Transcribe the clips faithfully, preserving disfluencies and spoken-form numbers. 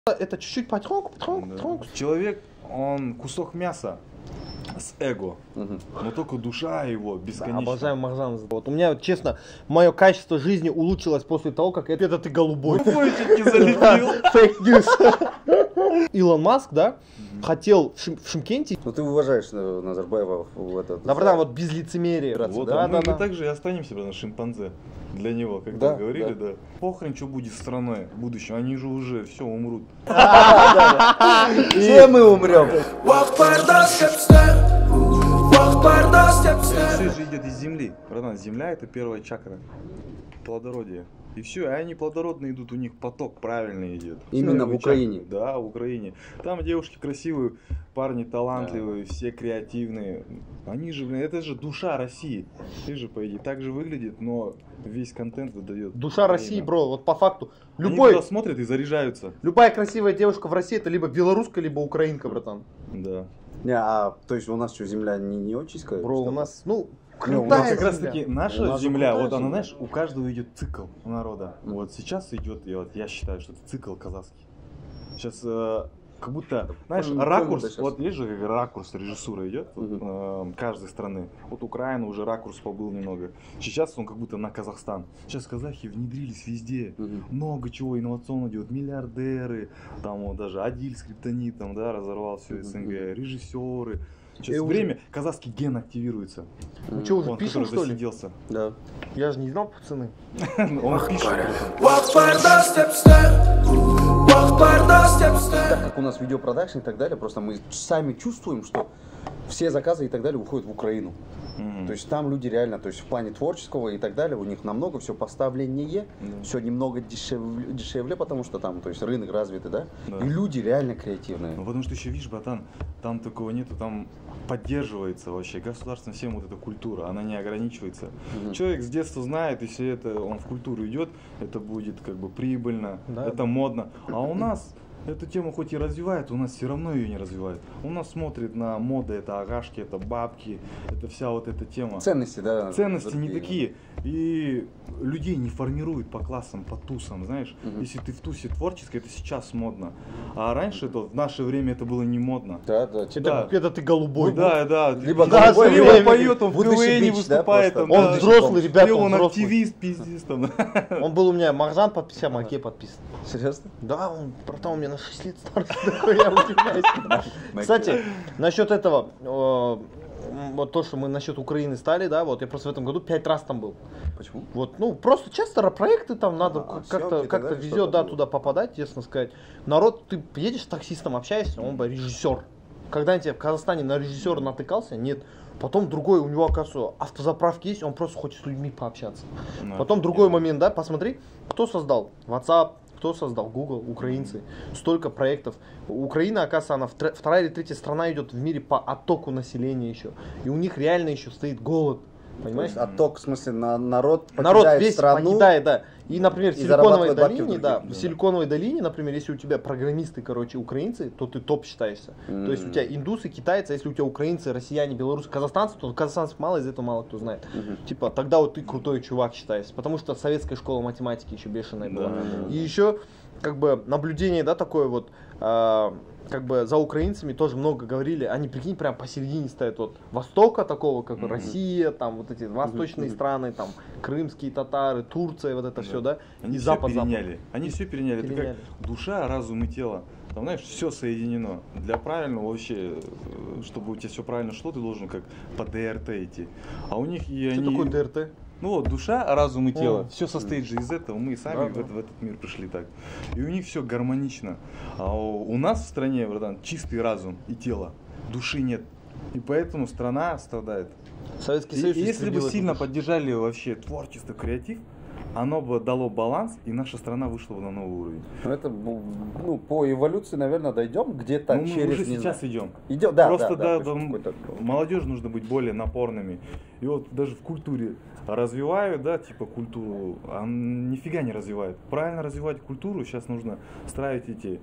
Это чуть-чуть потихоньку, потихоньку, Да. потихоньку. Человек, он кусок мяса с эго, Угу. но только душа его бесконечна. Обожаю Маржан. Вот у меня, вот, честно, мое качество жизни улучшилось после того, как это, это ты голубой. Чуть-чуть залетел. Фейк ньюс. Илон Маск, да, хотел в, Шим, в Шымкенте. Ну ты уважаешь Назарбаева в этот. Да, братан, вот без лицемерия. Вот, да, а мы, да, да. мы также и останемся, на шимпанзе. Для него, когда Да, говорили, да. да. Похрен, что будет с страной в будущем, они же уже все умрут. Все мы умрем. Все же идет из земли. Братан, земля это первая чакра. Плодородие. И все, и они плодородные идут, у них поток правильный идет. Именно Первый в Украине? чакра. Да, в Украине. Там девушки красивые, парни талантливые, все креативные. Они же, блин, это же душа России. Ты же, по идее, так же выглядит, но весь контент выдает. Душа России, бро, вот по факту. Они Любой, туда смотрят и заряжаются. любая красивая девушка в России это либо белорусская, либо украинка, братан. Да. Не, а то есть у нас что, земля не, не очень скажет? Бро, у нас, ну, Ну, у Вот нас крутая как раз земля. таки У наша нас же земля, крутая вот она, земля. знаешь, у каждого идет цикл у народа. Вот сейчас идет, я, вот, я считаю, что это цикл казахский. Сейчас э, как будто, знаешь, Понял, ракурс, да, щас. вот есть же как ракурс режиссура идет Мгм. э, каждой страны. Вот Украина уже ракурс побыл немного. Сейчас он как будто на Казахстан. Сейчас казахи внедрились везде. Мгм. Много чего инновационного делают. Миллиардеры, там вот даже Адиль с криптонитом, да, разорвал все Мгм. СНГ, режиссеры. Сейчас И уже- время, казахский ген активируется. Мы что, уже Он, пишем, который что ли? засиделся. Да. Я же не знал, пацаны. Он пишет. Так как у нас видеопродакшн и так далее, просто мы сами чувствуем, что все заказы и так далее уходят в Украину. Мгм. То есть там люди реально, то есть в плане творческого и так далее, у них намного все поставленнее, Да. все немного дешевле, дешевле, потому что там, то есть рынок развитый, да? Да. И люди реально креативные. Ну, потому что еще, видишь, братан, там такого нету, там поддерживается вообще государством всем вот эта культура, она не ограничивается. Мгм. Человек с детства знает, если это он в культуру идет, это будет как бы прибыльно, Да. это модно. А у нас эту тему хоть и развивает, у нас все равно ее не развивает. У нас смотрит на моды, это агашки, это бабки, это вся вот эта тема. Ценности, да? Ценности не другие. такие. И людей не формируют по классам, по тусам, знаешь. Мгм. Если ты в тусе творческой, это сейчас модно. А раньше, это, в наше время, это было не модно. Да, да. Это, Да. это ты голубой. Да, да. Либо да, голубой, либо либо поет, он в Будущий КВН бич, да, выступает. просто. там, Он да. взрослый, ребята, Или он он взрослый. активист, пиздец там. Он был у меня Маржан подписан, Маке подписан. Серьезно? Да, он, братан, у меня на шесть лет старше такой, я удивляюсь. Кстати, насчет этого, э, вот то, что мы насчет Украины стали, да, вот я просто в этом году пять раз там был. Почему? Вот, ну, просто часто проекты там надо А, как- съемки и как-то так как далее, везет, что-то да, было. туда попадать, честно сказать. Народ, ты едешь с таксистом, общаешься, он бы режиссер. Когда-нибудь в Казахстане на режиссера натыкался? Нет. Потом другой, у него, оказывается, автозаправки есть, он просто хочет с людьми пообщаться. Ну, Потом другой момент, да, посмотри, кто создал WhatsApp, кто создал Google, украинцы. Столько проектов. Украина, оказывается, она втор- вторая или третья страна идет в мире по оттоку населения еще. И у них реально еще стоит голод. То Понимаешь? есть отток, в смысле, на, народ Народ покидает весь страну. покидает, да. И, например, в и Силиконовой зарабатывает бабки долине, в да, других, в да. Силиконовой долине, например, если у тебя программисты, короче, украинцы, то ты топ считаешься. То есть у тебя индусы, китайцы, если у тебя украинцы, россияне, белорусы, казахстанцы, то казахстанцев мало, из этого мало кто знает. Мгм. Типа, тогда вот ты крутой чувак считаешься, потому что советская школа математики еще бешеная была. Да, да, И еще, как бы, наблюдение, да, такое вот, а, как бы за украинцами тоже много говорили, они, прикинь, прям посередине стоят вот Востока такого, как Мгм. Россия, там вот эти восточные Мгм. страны, там крымские татары, Турция, вот это Да. все, да, Они и все Запад, переняли. Они все переняли. Это Переняли. как душа, разум и тело. Там, знаешь, все соединено. Для правильного вообще, э, чтобы у тебя все правильно шло, ты должен как по ДРТ идти. А у них и Что они... такое ДРТ? Ну вот, душа, разум и тело. О. Все состоит же из этого. Мы и сами Да, в, да. этот- в этот мир пришли так. И у них все гармонично. А у, у нас в стране, братан, чистый разум и тело. Души нет. И поэтому страна страдает. Советский И- Союз и если бы истребил эту сильно душу. поддержали вообще творчество, креатив, оно бы дало баланс, и наша страна вышла бы на новый уровень. Ну, это, ну, по эволюции, наверное, дойдем где-то Но мы через... уже не сейчас знаю. идем. Идем, да, Просто да, да, да, то есть там какой-то- молодежь нужно быть более напорными. И вот даже в культуре развивают, да, типа культуру, а нифига не развивают. Правильно развивать культуру, сейчас нужно строить эти,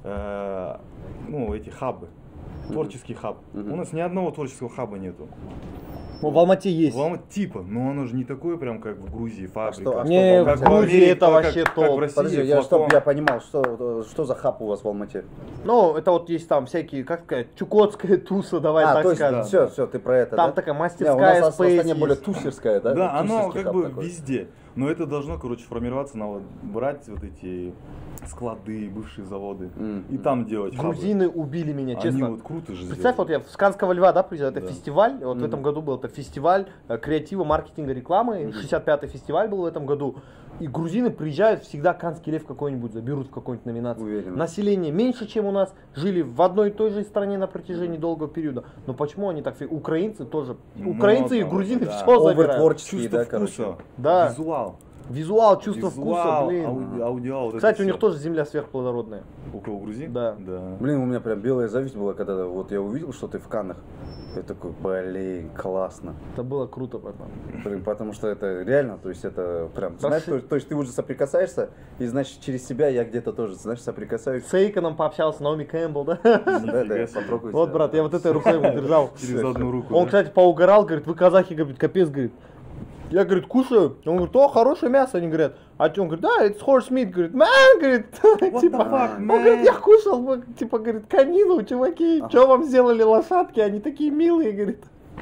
э, ну, эти хабы. Творческий хаб. Мгм. У нас ни одного творческого хаба нету. Ну, в Алмате есть. В Алмате типа, но оно же не такое прям, как в Грузии, фабрика. что- а Не, что в в Алмате? Грузии Америке, это как- вообще как топ. в России, Подожди, я, флакон. чтоб я понимал, что, что за хап у вас в Алмате? Ну, это вот есть там всякие, как сказать, чукотская туса, давай а, так то есть, скажем. все, все, ты про это, Там да? такая Не, у мастерская нас спейс остальное более есть. тусерская, да? Да, оно Тусерский как хаб бы такой. везде. Но это должно, короче, формироваться на вот брать вот эти склады, бывшие заводы М. и там делать хабы. Грузины убили меня, Они честно. вот круто же Представь, вот сделали. я в Сканского льва, да, приезжал, это Да. фестиваль, вот в Мгм. этом году был, это фестиваль э, креатива, маркетинга, рекламы, Мгм. шестьдесят пятый фестиваль был в этом году, и грузины приезжают, всегда Канский лев какой-нибудь заберут в какой-нибудь номинации. Уверен. Население меньше, чем у нас, жили в одной и той же стране на протяжении долгого периода, но почему они так, фи- украинцы тоже, Ну, украинцы и там, грузины да. все забирают. Овертворческие, Чувство да, вкуса, короче. Да. визуал. Визуал, чувство Визуал, вкуса, блин. ауди- аудиал, вот это Кстати, у всё. них тоже земля сверхплодородная. У кого, грузин? Да. Да. Блин, у меня прям белая зависть была, когда вот я увидел, что ты в Каннах. Я такой, блин, классно. Это было круто, братан. Блин, потому что это реально, то есть это прям, знаешь, Расши- то, то есть ты уже соприкасаешься, и значит через себя я где-то тоже, знаешь, соприкасаюсь. С Эйконом пообщался, Наоми Кэмпбелл, да? Да, да, Нифига я себе. попробую Вот, себя. брат, я вот этой рукой ему держал. Через одну руку. Он, да? кстати, поугорал, говорит, вы казахи, говорит, капец, говорит. Я, говорит, кушаю. Он говорит, о, хорошее мясо. Они говорят, а он говорит, да, it's horse meat, говорит, man, говорит, What типа, the fuck, он говорит, man? я кушал, вы, типа, говорит, конину, чуваки, Ага. что вам сделали лошадки, они такие милые, говорит.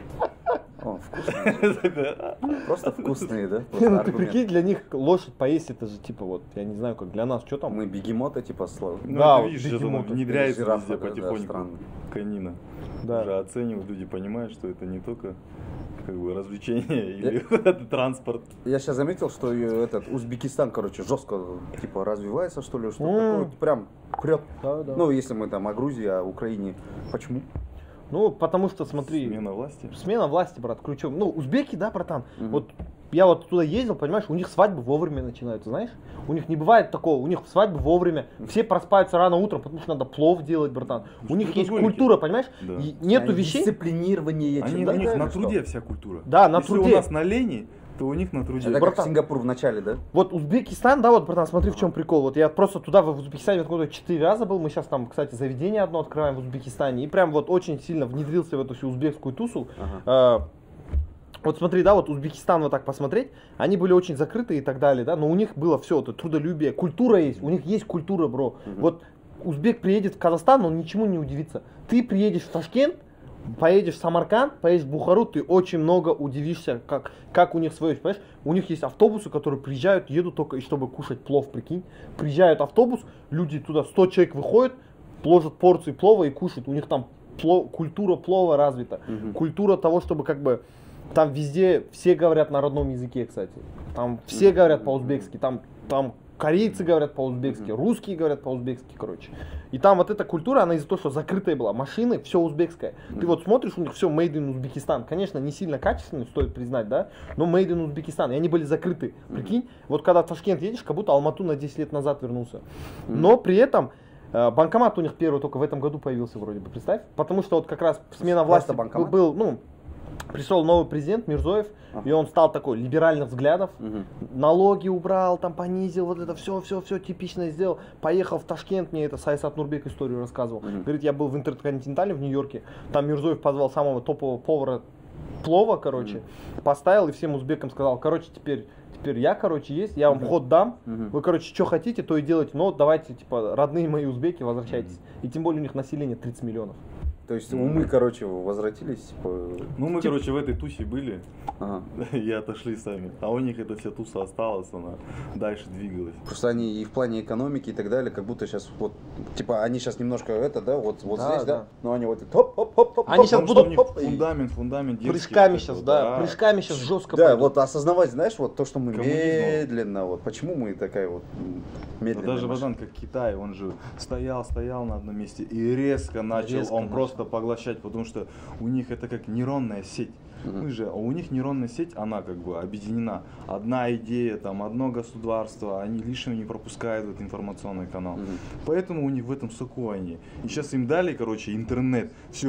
О, вкусные. Просто вкусные, да? Просто Ну, ты аргумент. прикинь, для них лошадь поесть, это же, типа, вот, я не знаю, как для нас, что там. Мы бегемота, типа, слава. Ну, Да, это вот видишь, это бегемоты. внедряется Жирафа, везде да, да, потихоньку. странно. Конина. Да. Уже оценивают, люди понимают, что это не только как бы развлечение или это транспорт. Я сейчас заметил, что и этот Узбекистан, короче, жестко, типа, развивается, что ли, что М. такое, вот прям прет. Да, да. Ну, если мы там о Грузии, о Украине. Почему? Ну, потому что, смотри, Смена власти. смена власти, брат, ключом. Ну, узбеки, да, братан? Мгм. Вот я вот туда ездил, понимаешь, у них свадьбы вовремя начинаются, знаешь? У них не бывает такого, у них свадьбы вовремя. Все проспаются рано утром, потому что надо плов делать, братан. У Что них есть трудоголики. культура, понимаешь? Да. И нету Они вещей. Дисциплинирование. Они, да, у них да, на или что? труде вся культура. Да, на Если труде. у нас на лени, то у них на труде. Это как Братан. Сингапур в начале, да? Вот Узбекистан, да, вот, братан, смотри, в чем прикол. Вот я просто туда, в Узбекистане, вот года четыре раза был. Мы сейчас там, кстати, заведение одно открываем в Узбекистане. И прям вот очень сильно внедрился в эту всю узбекскую тусу. Ага. Э, Вот смотри, да, вот Узбекистан вот так посмотреть, они были очень закрыты и так далее, да, но у них было все, это трудолюбие, культура есть, у них есть культура, бро. Мгм. Вот узбек приедет в Казахстан, он ничему не удивится. Ты приедешь в Ташкент, поедешь в Самарканд, поедешь в Бухару, ты очень много удивишься, как, как у них свое, понимаешь? У них есть автобусы, которые приезжают, едут только, и чтобы кушать плов, прикинь. Приезжает автобус, люди туда, сто человек выходят, ложат порции плова и кушают. У них там пло- культура плова развита. Мгм. Культура того, чтобы как бы там везде все говорят на родном языке, кстати. Там все говорят по-узбекски, там, там корейцы говорят по-узбекски, русские говорят по-узбекски, короче. И там вот эта культура, она из-за того, что закрытая была. Машины, все узбекское. Ты вот смотришь, у них все made in Узбекистан. Конечно, не сильно качественный, стоит признать, да, но made in Узбекистан. И они были закрыты. Прикинь, вот когда в Ташкент едешь, как будто Алмату на десять лет назад вернулся. Но при этом э, банкомат у них первый только в этом году появился вроде бы, представь. Потому что вот как раз смена власти Просто банкомат? был, ну, пришел новый президент Мирзоев, Ага. и он стал такой либеральных взглядов, Мгм. налоги убрал, там понизил, вот это все, все, все типичное сделал. Поехал в Ташкент, мне это Сайсат Нурбек историю рассказывал. Мгм. Говорит, я был в Интерконтинентале в Нью-Йорке, там Мирзоев позвал самого топового повара плова, короче, поставил и всем узбекам сказал, короче, теперь, теперь я, короче, есть, я вам Мгм. ход дам, Мгм. вы, короче, что хотите, то и делайте, но давайте, типа, родные мои узбеки, возвращайтесь. И тем более у них население тридцать миллионов. То есть умы, короче, возвратились. Типа... Ну, мы, Тип- короче, в этой тусе были Ага. и отошли сами. А у них эта вся туса осталась, она дальше двигалась. Просто они и в плане экономики и так далее, как будто сейчас вот, типа, они сейчас немножко это, да, вот, вот Да, здесь, да, да. но они вот хоп, хоп, хоп, хоп, Они хоп, щас хоп, будут хоп, у них хоп, и- фундамент, фундамент дерзкий. Прыжками вот сейчас, это, да, прыжками сейчас жестко Да, пойдут. вот осознавать, знаешь, вот то, что мы Коммунизм. медленно, вот почему мы такая вот м, Но медленная даже машина. Богдан, как Китай, он же стоял, стоял на одном месте и резко начал Резко он начал. просто поглощать, потому что у них это как нейронная сеть. Мгм. Мы же, а у них нейронная сеть, она как бы объединена. Одна идея, там, одно государство, они лишнего не пропускают в этот информационный канал. Мгм. Поэтому у них в этом соку они. И сейчас им дали, короче, интернет. Все.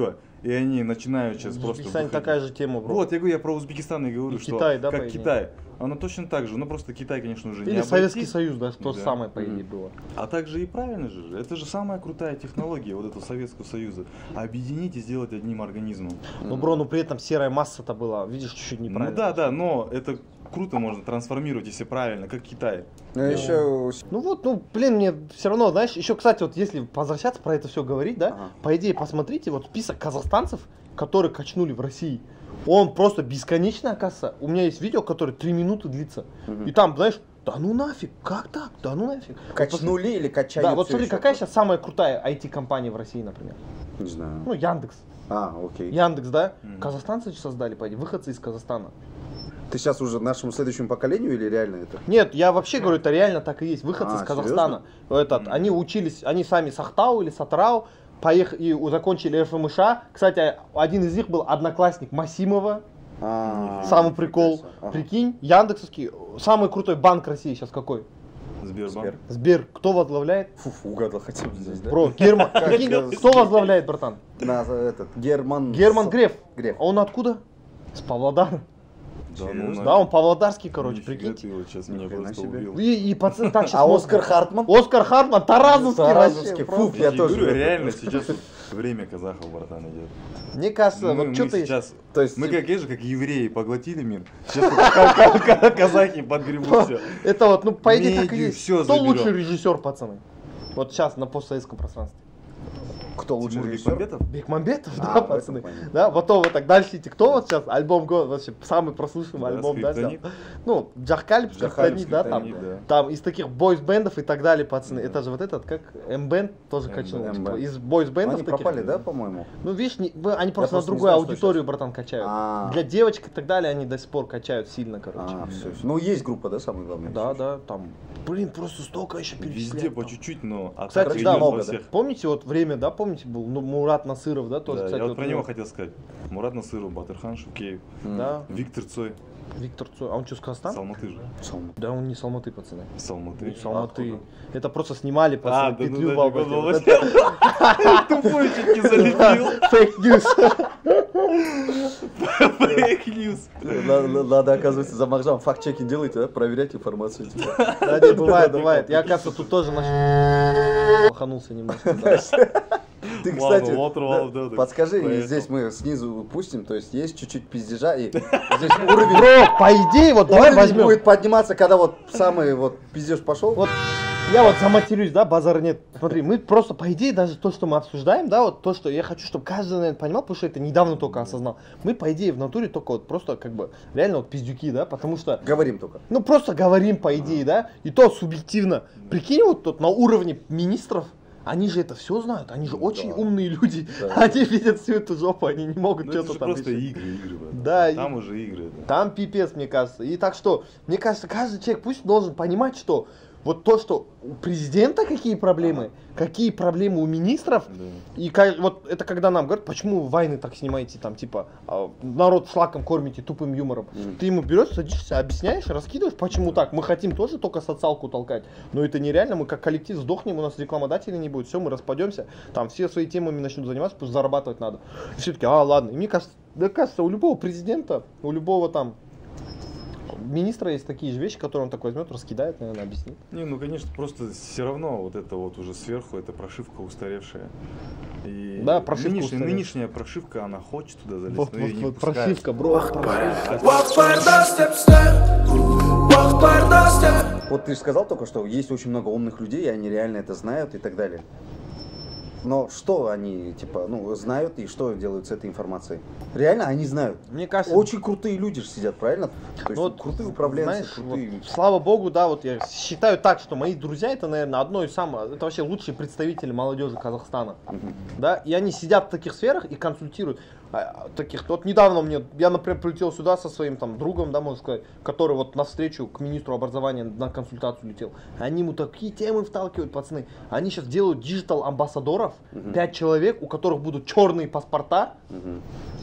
и они начинают сейчас В просто Узбекистане выходить. такая же тема, бро. Вот, я говорю, я про Узбекистан и говорю, И что Китай, да, по как идее? Китай. Оно точно так же, но просто Китай, конечно, уже не Или обойти. Советский Союз, да, то же Да. самое, по идее, Мгм. было. А также и правильно же, это же самая крутая технология вот этого Советского Союза. Объединить и сделать одним организмом. Ну, бро, ну при этом серая масса-то была, видишь, чуть-чуть неправильно. Ну да, да, но это круто можно трансформировать, если правильно, как Китай. Ну, еще... Ну вот, ну, блин, мне все равно, знаешь, еще, кстати, вот если возвращаться про это все говорить, да, Ага. по идее, посмотрите, вот список казахстанцев, которые качнули в России, он просто бесконечная касса. У меня есть видео, которое три минуты длится. Мгм. И там, знаешь, да ну нафиг, как так? Да ну нафиг. Вот Качнули или посмотри- качают? Да, вот всё смотри, еще? какая сейчас самая крутая ай ти-компания в России, например? Не знаю. Ну, Яндекс. А, окей. Яндекс, да? Мгм. Казахстанцы создали, по идее, выходцы из Казахстана. Ты сейчас уже нашему следующему поколению или реально это? Нет, я вообще говорю, это реально так и есть. Выходцы А, из Казахстана. Этот, Мгм. они учились, они сами с Ахтау или Сатрау, поехали и у- закончили эф эм эш а. Кстати, один из них был одноклассник Масимова. А, Самый прикол. нифига себе. Ага. Прикинь, Яндексовский, самый крутой банк России сейчас какой? Сбербанк. Сбер. Сбер. Кто возглавляет? Фу, фу, угадал хотя бы здесь, да? Бро, Герман. Как Прикинь, я- кто возглавляет, братан? На, этот, Герман... Герман Греф. Греф. А он откуда? С Павлодара. Да, ну, Серьезно? Да, он павлодарский, короче, Нифига прикиньте. ты вот сейчас меня Нифига просто себе. убил. И, и пацаны так сейчас... А мозг- Оскар Хартман? Оскар Хартман, Таразовский, Таразовский, вообще, фу, просто. я Я тоже говорю, это- реально сейчас вот время казахов, братан, идет. Мне кажется, Мы, вот мы что-то есть. сейчас, То есть, мы типа- как, же, как евреи поглотили мир. Сейчас только ка- ка- казахи подгребут все. Это вот, ну, по идее, так и Медиа, есть. всё Кто заберем. лучший режиссер, пацаны? Вот сейчас на постсоветском пространстве. Кто лучше Тимур режиссер? Бекмамбетов? Бекмамбетов, А, да, в этом пацаны. понятно. Да, потом вот так дальше идти. Кто вот сейчас? Альбом года, вообще самый прослушиваемый Да, альбом, да, взял? Скриптонит. Ну, Джахкалип, Джахкалип, Скриптонит, да, там. Скриптонит, да. Там из таких бойс-бендов и так далее, пацаны. Да. Это же вот этот, как М-бенд тоже М-бенд. качнул. М-бенд. Типа, из бойс-бендов Они таких. пропали, да, по-моему? Ну, видишь, не- вы- они просто на просто не другую знаю, что аудиторию, сейчас. братан, качают. А. Для девочек и так далее они до сих пор качают сильно, короче. А, все. Ну, есть группа, да, самое главное? Да, да, там, блин, просто столько еще перечисляют. Везде по там. чуть-чуть, но а Кстати, так да, идет во много, да. всех. Помните, вот время, да, помните, был ну, Мурат Насыров, да, тоже, Да, кстати, я вот про у него хотел сказать. Мурат Насыров, Батырхан Шукеев, М. Да, Виктор Цой, Виктор Цой. А он что, с Казахстана? Салматы же. Салман. Да, он не с Алматы, пацаны. Салматы. Не с Алматы. откуда? Это просто снимали, А, пацаны, да, ну петлю да, в Алмате. Николай Вот это- Тупой чуть не залепил. Фейк ньюс. Фейк ньюс. Надо, надо, оказывается, за Махжам факт-чекинг делайте, да, проверять информацию. типа. Да, не, бывает, бывает. Я, оказывается, тут тоже наш... Лоханулся немножко. да. Ты, Ладно, кстати, вот, да, вот, да, да, подскажи, и поехал. здесь мы снизу пустим, то есть есть чуть-чуть пиздежа, и здесь уровень, Бро, по идее, вот давай уровень возьмем. будет подниматься, когда вот самый вот пиздеж пошел. Вот я вот заматерюсь, да, базара нет. Смотри, мы просто, по идее, даже то, что мы обсуждаем, да, вот то, что я хочу, чтобы каждый, наверное, понимал, потому что это недавно только осознал. Мы, по идее, в натуре только вот просто, как бы, реально вот пиздюки, да, потому что, Говорим только. ну, просто говорим, по идее, да, и то субъективно. Прикинь, вот тут на уровне министров, они же это все знают, они же Да. очень умные люди, Да. они видят всю эту жопу, они не могут Ну это что-то же там просто решить. игры, игры. брат. Да, Там и- уже игры. да. Там пипец, мне кажется. И так что, мне кажется, каждый человек пусть должен понимать, что вот то, что у президента какие проблемы, какие проблемы у министров, Да. и ка- вот это когда нам говорят, почему вы войны так снимаете, там, типа, а, народ шлаком кормите тупым юмором. Мгм. Ты ему берешь, садишься, объясняешь, раскидываешь, почему так. Мы хотим тоже только социалку толкать, но это нереально, мы как коллектив сдохнем, у нас рекламодателей не будет, все, мы распадемся, там все свои темами начнут заниматься, пусть зарабатывать надо. И все таки, а, ладно. И мне кажется, да, кажется, у любого президента, у любого там министра есть такие же вещи, которые он так возьмет, раскидает, наверное, объяснит. Не, ну конечно, просто все равно вот это вот уже сверху, это прошивка устаревшая. И Да, прошивка нынешняя, устаревшая. нынешняя прошивка, она хочет туда залезть, Вот, но вот, её не вот, пускают. прошивка, бро, прошивка. Walk par step step, walk par step. Вот ты же сказал только, что есть очень много умных людей, и они реально это знают и так далее. Но что они, типа, ну, знают и что делают с этой информацией? Реально они знают. Мне кажется, Очень крутые люди же сидят, правильно? То есть ну, вот, крутые управленцы, знаешь, крутые... вот, слава богу, да, вот я считаю так, что мои друзья это, наверное, одно из самых, это вообще лучшие представители молодежи Казахстана, Мгм. да, и они сидят в таких сферах и консультируют. А, таких, вот недавно мне, я, например, прилетел сюда со своим там другом, да, можно сказать, который вот на встречу к министру образования на консультацию летел. Они ему такие темы вталкивают, пацаны. Они сейчас делают диджитал амбассадоров, Мгм. пять человек, у которых будут черные паспорта. Мгм.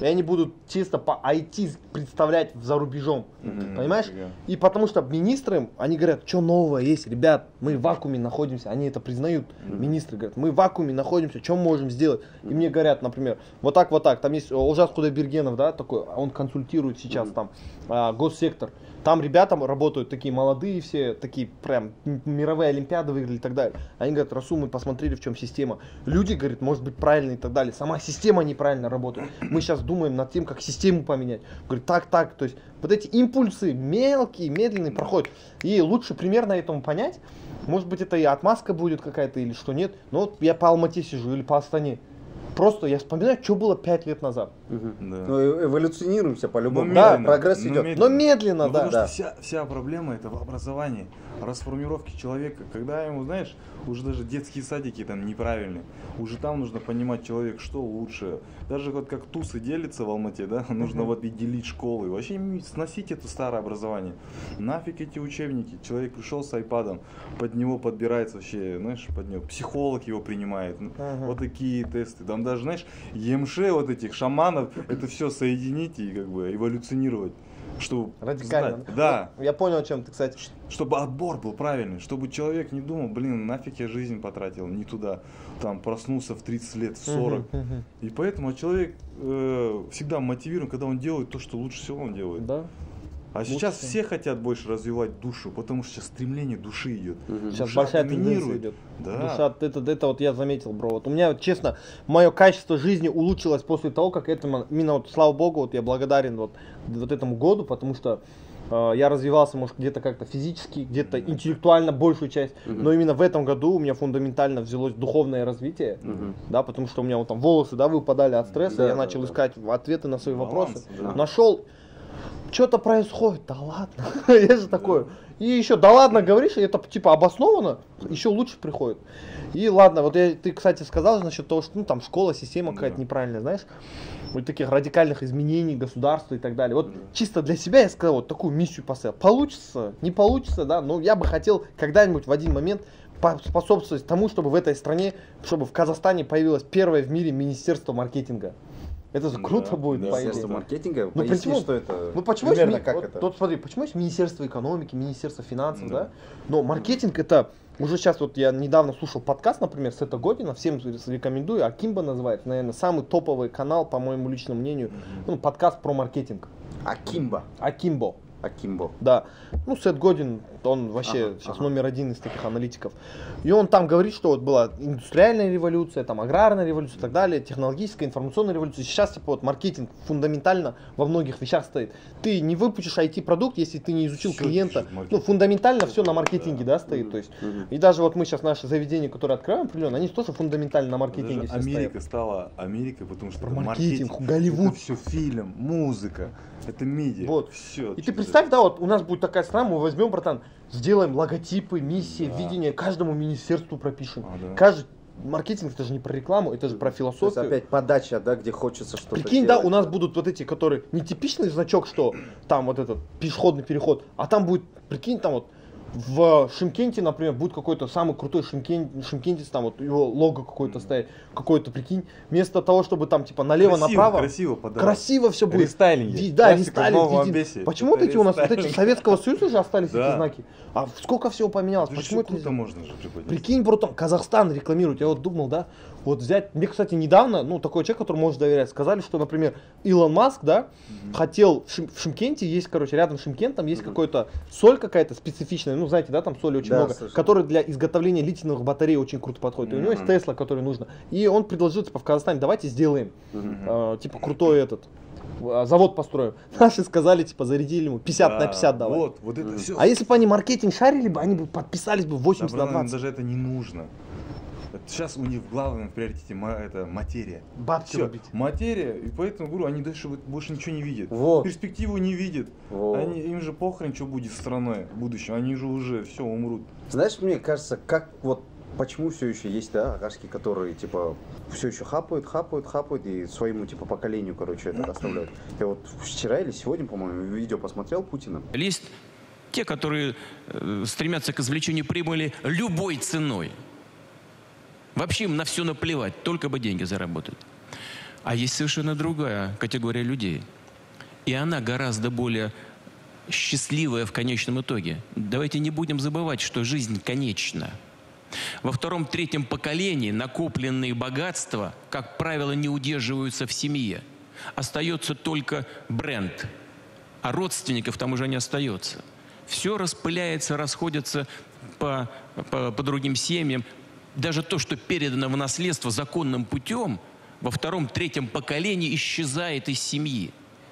и они будут чисто по ай ти представлять за рубежом. Мгм. Понимаешь? Нифига. И потому что министры, они говорят, что нового есть, ребят, мы в вакууме находимся, они это признают, министры говорят, мы в вакууме находимся, что можем сделать? И мне говорят, например, вот так, вот так, там есть Олжас Кудайбергенов, да, такой, он консультирует сейчас там а, госсектор, там ребята работают такие молодые все, такие прям м- мировые олимпиады выиграли и так далее. Они говорят, Расул, мы посмотрели, в чем система. Люди, говорят, может быть правильно и так далее. Сама система неправильно работает. Мы сейчас думаем над тем, как систему поменять. Говорит, так, так. То есть вот эти импульсы мелкие, медленные проходят. И лучше примерно этому понять. Может быть, это и отмазка будет какая-то или что нет. Но вот я по Алмате сижу или по Астане. Просто я вспоминаю, что было пять лет назад. Мгм. Да. Ну, э- эволюционируемся по-любому. Ну, Да, медленно, прогресс ну, идет. медленно. Но медленно, Ну, да. потому да. что вся, вся проблема это в образовании, расформировке человека. Когда ему, знаешь, уже даже детские садики там неправильные, уже там нужно понимать человек, что лучше. Даже вот как тусы делятся в Алмате, да, нужно вот и делить школы. Вообще м- сносить это старое образование. Нафиг эти учебники. Человек пришел с айпадом, под него подбирается вообще, знаешь, под него психолог его принимает. Ага. Вот такие тесты. Там даже, знаешь, ЕМШ вот этих шаманов, это все соединить и как бы эволюционировать. Чтобы Радикально. знать. Да. Я понял, о чем ты, кстати. Чтобы отбор был правильный, чтобы человек не думал, блин, нафиг я жизнь потратил, не туда. Там проснулся в тридцать лет, в сорок. Мгм, мгм. И поэтому человек э, всегда мотивирован, когда он делает то, что лучше всего он делает. Да. А сейчас всего. все хотят больше развивать душу, потому что сейчас стремление души идет. Мгм. Сейчас Душа большая тенденция доминирует. идет. Да. Душа, это, это вот я заметил, бро. Вот у меня, вот, честно, мое качество жизни улучшилось после того, как этому, именно вот, слава богу, вот я благодарен вот, вот этому году, потому что э, я развивался, может, где-то как-то физически, где-то Мгм. интеллектуально большую часть, Мгм. но именно в этом году у меня фундаментально взялось духовное развитие, Мгм. да, потому что у меня вот там волосы, да, выпадали от стресса, Да, я да, начал да. искать ответы на свои Баланс, вопросы, да. нашел, что-то происходит, да ладно, я же такой. И еще, да ладно, говоришь, и это типа обоснованно, еще лучше приходит. И ладно, вот я, ты, кстати, сказал насчет того, что ну, там школа, система какая-то Да. неправильная, знаешь, вот таких радикальных изменений государства и так далее. Вот Да. чисто для себя я сказал, вот такую миссию поставил. Получится, не получится, да, но я бы хотел когда-нибудь в один момент способствовать тому, чтобы в этой стране, чтобы в Казахстане появилось первое в мире министерство маркетинга. Это же Да, круто будет, да. по идее. Министерство маркетинга. Ну, Поясни, почему? что это. Ну почему есть Примерно ми- как вот, это? вот смотри, почему есть Министерство экономики, Министерство финансов, да? Да. Но маркетинг это уже сейчас вот я недавно слушал подкаст, например, Сета Година, всем рекомендую, Акимба называется, наверное, самый топовый канал, по моему личному мнению, ну, подкаст про маркетинг. Акимба. Акимбо. Акимбо. Да. Ну, Сет Годин, он вообще Ага, сейчас ага. номер один из таких аналитиков. И он там говорит, что вот была индустриальная революция, там аграрная революция и так далее, технологическая, информационная революция. Сейчас типа вот маркетинг фундаментально во многих вещах стоит. Ты не выпустишь ай ти-продукт, если ты не изучил Всё клиента. пишет маркетинг. Ну, фундаментально все на маркетинге, да, стоит. Мгм. То есть. Мгм. И даже вот мы сейчас наши заведения, которые открываем определенно, они тоже фундаментально на маркетинге Даже все Америка стоят. стала Америкой, потому что Про это маркетинг, маркетинг, Голливуд. это все фильм, музыка, это медиа, Вот. все. И ты представь, да, вот у нас будет такая страна, мы возьмем, братан, сделаем логотипы, миссии, Да. видение, каждому министерству пропишем. А, да. Каждый маркетинг это же не про рекламу, это же про То есть философию. опять подача, да, где хочется что-то Прикинь, да, делать. у нас будут вот эти, которые не типичный значок, что там вот этот пешеходный переход, а там будет, прикинь, там вот в Шымкенте, например, будет какой-то самый крутой Шымкен, шымкентец, там вот его лого какое-то стоит, какое-то, прикинь, вместо того, чтобы там типа налево, Красиво, направо, красиво подавать. красиво все будет. Рестайлинги. Ви- Да, Классика рестайлинг. в новом видим. обвесе. Почему Это вот эти у нас вот эти рестайлинг. Советского Союза же остались эти Да. знаки? А сколько всего поменялось? Это же Почему всё это не круто сделано? можно же преподнести. Прикинь, бро, там Казахстан рекламирует. Я вот думал, да, вот взять. Мне, кстати, недавно, ну, такой человек, который может доверять, сказали, что, например, Илон Маск, да, хотел в, Шим- в Шымкенте, есть, короче, рядом с Шымкентом есть какой-то соль какая-то специфичная, ну, знаете, да, там соли очень Да, много, слышал. которая для изготовления литиевых батарей очень круто подходит. И у него есть Мгм. Тесла, который нужно. И он предложил, типа, в Казахстане, давайте сделаем, Мгм. э, типа, крутой этот, э, завод построим. Наши сказали, типа, зарядили ему пятьдесят на Да, пятьдесят давай. Вот, вот это все. А если бы они маркетинг шарили бы, они бы подписались бы восемьдесят на двадцать. даже это не нужно. Сейчас у них в главном приоритете ма- это материя. Бабки Все, рубить. материя, и поэтому, говорю, они дальше вот больше ничего не видят. Вот. Перспективу не видят. Вот. Они, им же похрен, что будет с страной в будущем. Они же уже все умрут. Знаешь, мне кажется, как вот почему все еще есть, да, агашки, которые типа все еще хапают, хапают, хапают и своему типа поколению, короче, это оставляют. Я вот вчера или сегодня, по-моему, видео посмотрел Путина. Есть те, которые э, стремятся к извлечению прибыли любой ценой. Вообще им на все наплевать, только бы деньги заработать. А есть совершенно другая категория людей. И она гораздо более счастливая в конечном итоге. Давайте не будем забывать, что жизнь конечна. Во втором-третьем поколении накопленные богатства, как правило, не удерживаются в семье. Остается только бренд, а родственников там уже не остается. Все распыляется, расходится по, по, по другим семьям. Даже то, что передано в наследство законным путем, во втором-третьем поколении исчезает из семьи.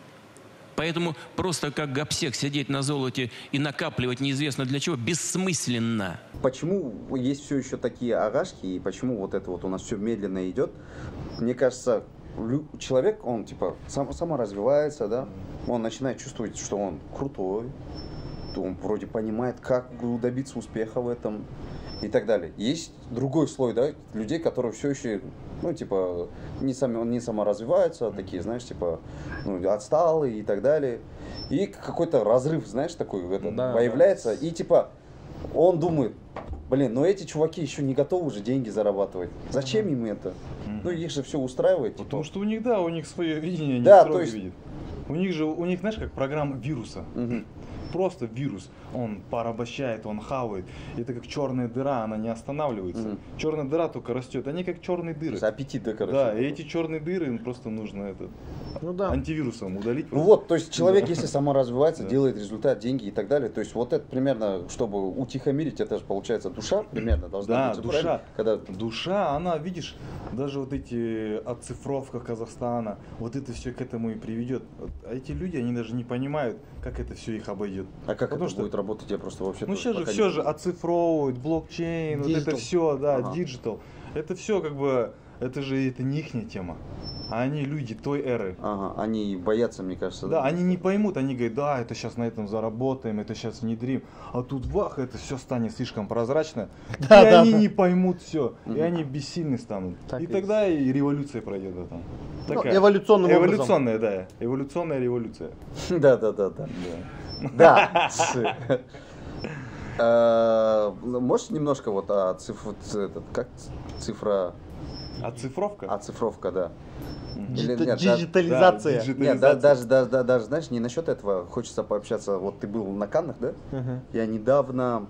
Поэтому просто как гопсек сидеть на золоте и накапливать неизвестно для чего бессмысленно. Почему есть все еще такие агашки, и почему вот это вот у нас все медленно идет? Мне кажется, человек, он типа сам, саморазвивается, да, он начинает чувствовать, что он крутой, он вроде понимает, как добиться успеха в этом и так далее. Есть другой слой, да, людей, которые все еще, ну, типа, не, сами, не саморазвиваются, такие, знаешь, типа, ну, отсталые и так далее. И какой-то разрыв, знаешь, такой этот, да, появляется, да. И типа, он думает, блин, но эти чуваки еще не готовы уже деньги зарабатывать. Зачем им это? Mm-hmm. Ну, их же все устраивает. Потому типа. что у них, да, у них свое видение, они да, строго то есть... видят. У них же, у них, знаешь, как программа вируса. Mm-hmm. Просто вирус, он порабощает, он хавает. Это как черная дыра, она не останавливается. Mm-hmm. Черная дыра только растет, они как черные дыры. То есть аппетит, да, короче. Да, и эти черные дыры, им просто нужно это, ну, да. антивирусом удалить. Ну вот, то есть человек, если саморазвивается, делает результат, деньги и так далее, то есть вот это примерно, чтобы утихомирить, это же получается душа примерно должна да, быть. душа, когда... душа, она, видишь, даже вот эти оцифровка Казахстана, вот это все к этому и приведет. А эти люди, они даже не понимают, как это все их обойдет. А как Потому это что... будет работать, я просто вообще... Ну сейчас же все же оцифровывают, блокчейн, digital. Вот это все, да, ага. диджитал. Это все как бы, это же это не ихняя тема. А они люди той эры. Ага, они боятся, мне кажется. Да, да, они не поймут, они говорят, да, это сейчас на этом заработаем, это сейчас внедрим. А тут вах, это все станет слишком прозрачно. Да, и да, они да. не поймут все. И они бессильны станут. Так и есть. Тогда и революция пройдет. Там. Такая, ну, эволюционным эволюционная, образом. Да. Эволюционная революция. Да, да, да, да. Да. Можешь немножко вот о цифре, как цифра... Оцифровка? Оцифровка, да. Или, нет, диджитализация. Да, нет, да, даже, даже, даже, даже, знаешь, не насчет этого, хочется пообщаться. Вот ты был на Каннах, да? Uh-huh. Я недавно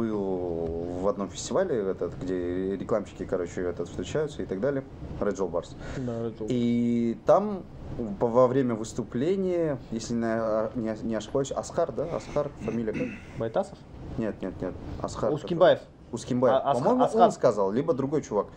был в одном фестивале, этот, где рекламщики, короче, этот, встречаются и так далее. Red Joel Bars. Да, Red Joel. И там во время выступления, если не, не ошибаюсь, Асхар, да? Асхар, фамилия как? Байтасов? Нет, нет, нет. Асхар. Ускинбаев. Ускинбаев. А, По-моему, Асхар. он сказал, либо другой чувак,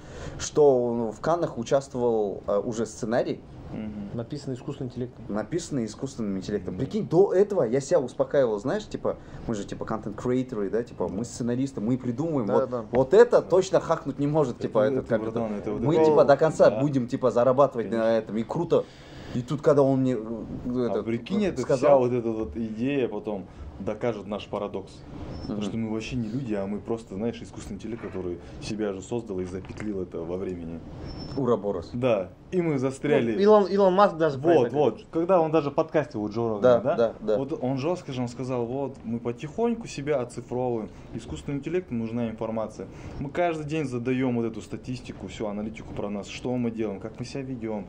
что в Каннах участвовал а, уже сценарий, mm-hmm. написанный искусственным интеллектом. Написанный искусственным интеллектом. Mm-hmm. Прикинь, до этого я себя успокаивал, знаешь, типа, мы же типа контент-креаторы, да, типа, мы сценаристы, мы придумываем. Да, вот, да. вот это точно хакнуть не может, типа, это, этот компьютер. Мы вот типа до конца да. будем типа зарабатывать Конечно. на этом, и круто. И тут, когда он мне а прикинь, это сказал... вся вот эта вот идея потом докажет наш парадокс. Потому что мы вообще не люди, а мы просто, знаешь, искусственный интеллект, который себя же создал и запетлил это во времени. Ураборос. Да. И мы застряли. Ну, Илон, Илон Маск даже Вот, вот. Когда он даже подкастил у Джо Рогана, да, да? Да, да. Вот он жестко же он сказал, вот, мы потихоньку себя оцифровываем. Искусственному интеллекту нужна информация. Мы каждый день задаем вот эту статистику, всю аналитику про нас, что мы делаем, как мы себя ведем.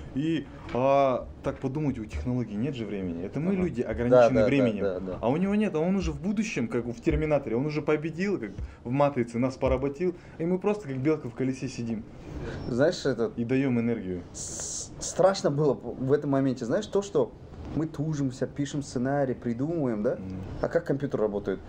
И а, так подумать, у технологий нет же времени. Это мы, ага. люди, ограничены да, да, временем. Да, да, да. А у него нет, а он уже в будущем, как в Терминаторе, он уже победил, как в Матрице, нас поработил. И мы просто как белка в колесе сидим. Знаешь, это... И даем энергию. Страшно было в этом моменте, знаешь, то, что мы тужимся, пишем сценарий, придумываем, да? Mm. А как компьютер работает?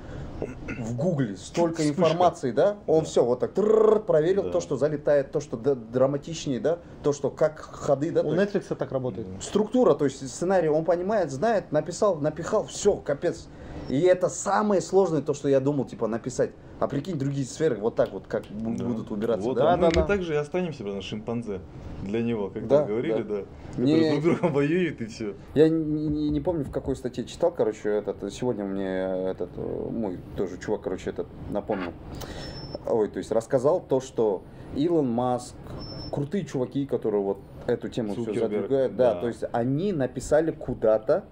В Гугле столько информации, да? Он да. все вот так проверил да. то, что залетает, то, что драматичнее, да? То, что как ходы, да? У Netflix так работает. Структура, то есть сценарий, он понимает, знает, написал, напихал, все, капец. И это самое сложное, то, что я думал, типа, написать. А прикинь, другие сферы вот так вот, как да. будут убираться. Вот, да, а да, мы да. так же и останемся на шимпанзе для него, как да, говорили, да. да. Не... Которые друг другом воюют и все. Я не, не, не помню, в какой статье читал, короче, этот, сегодня мне этот, мой тоже чувак, короче, этот напомнил. Ой, то есть рассказал то, что Илон Маск, крутые чуваки, которые вот эту тему все задвигают, да, да, то есть они написали куда-то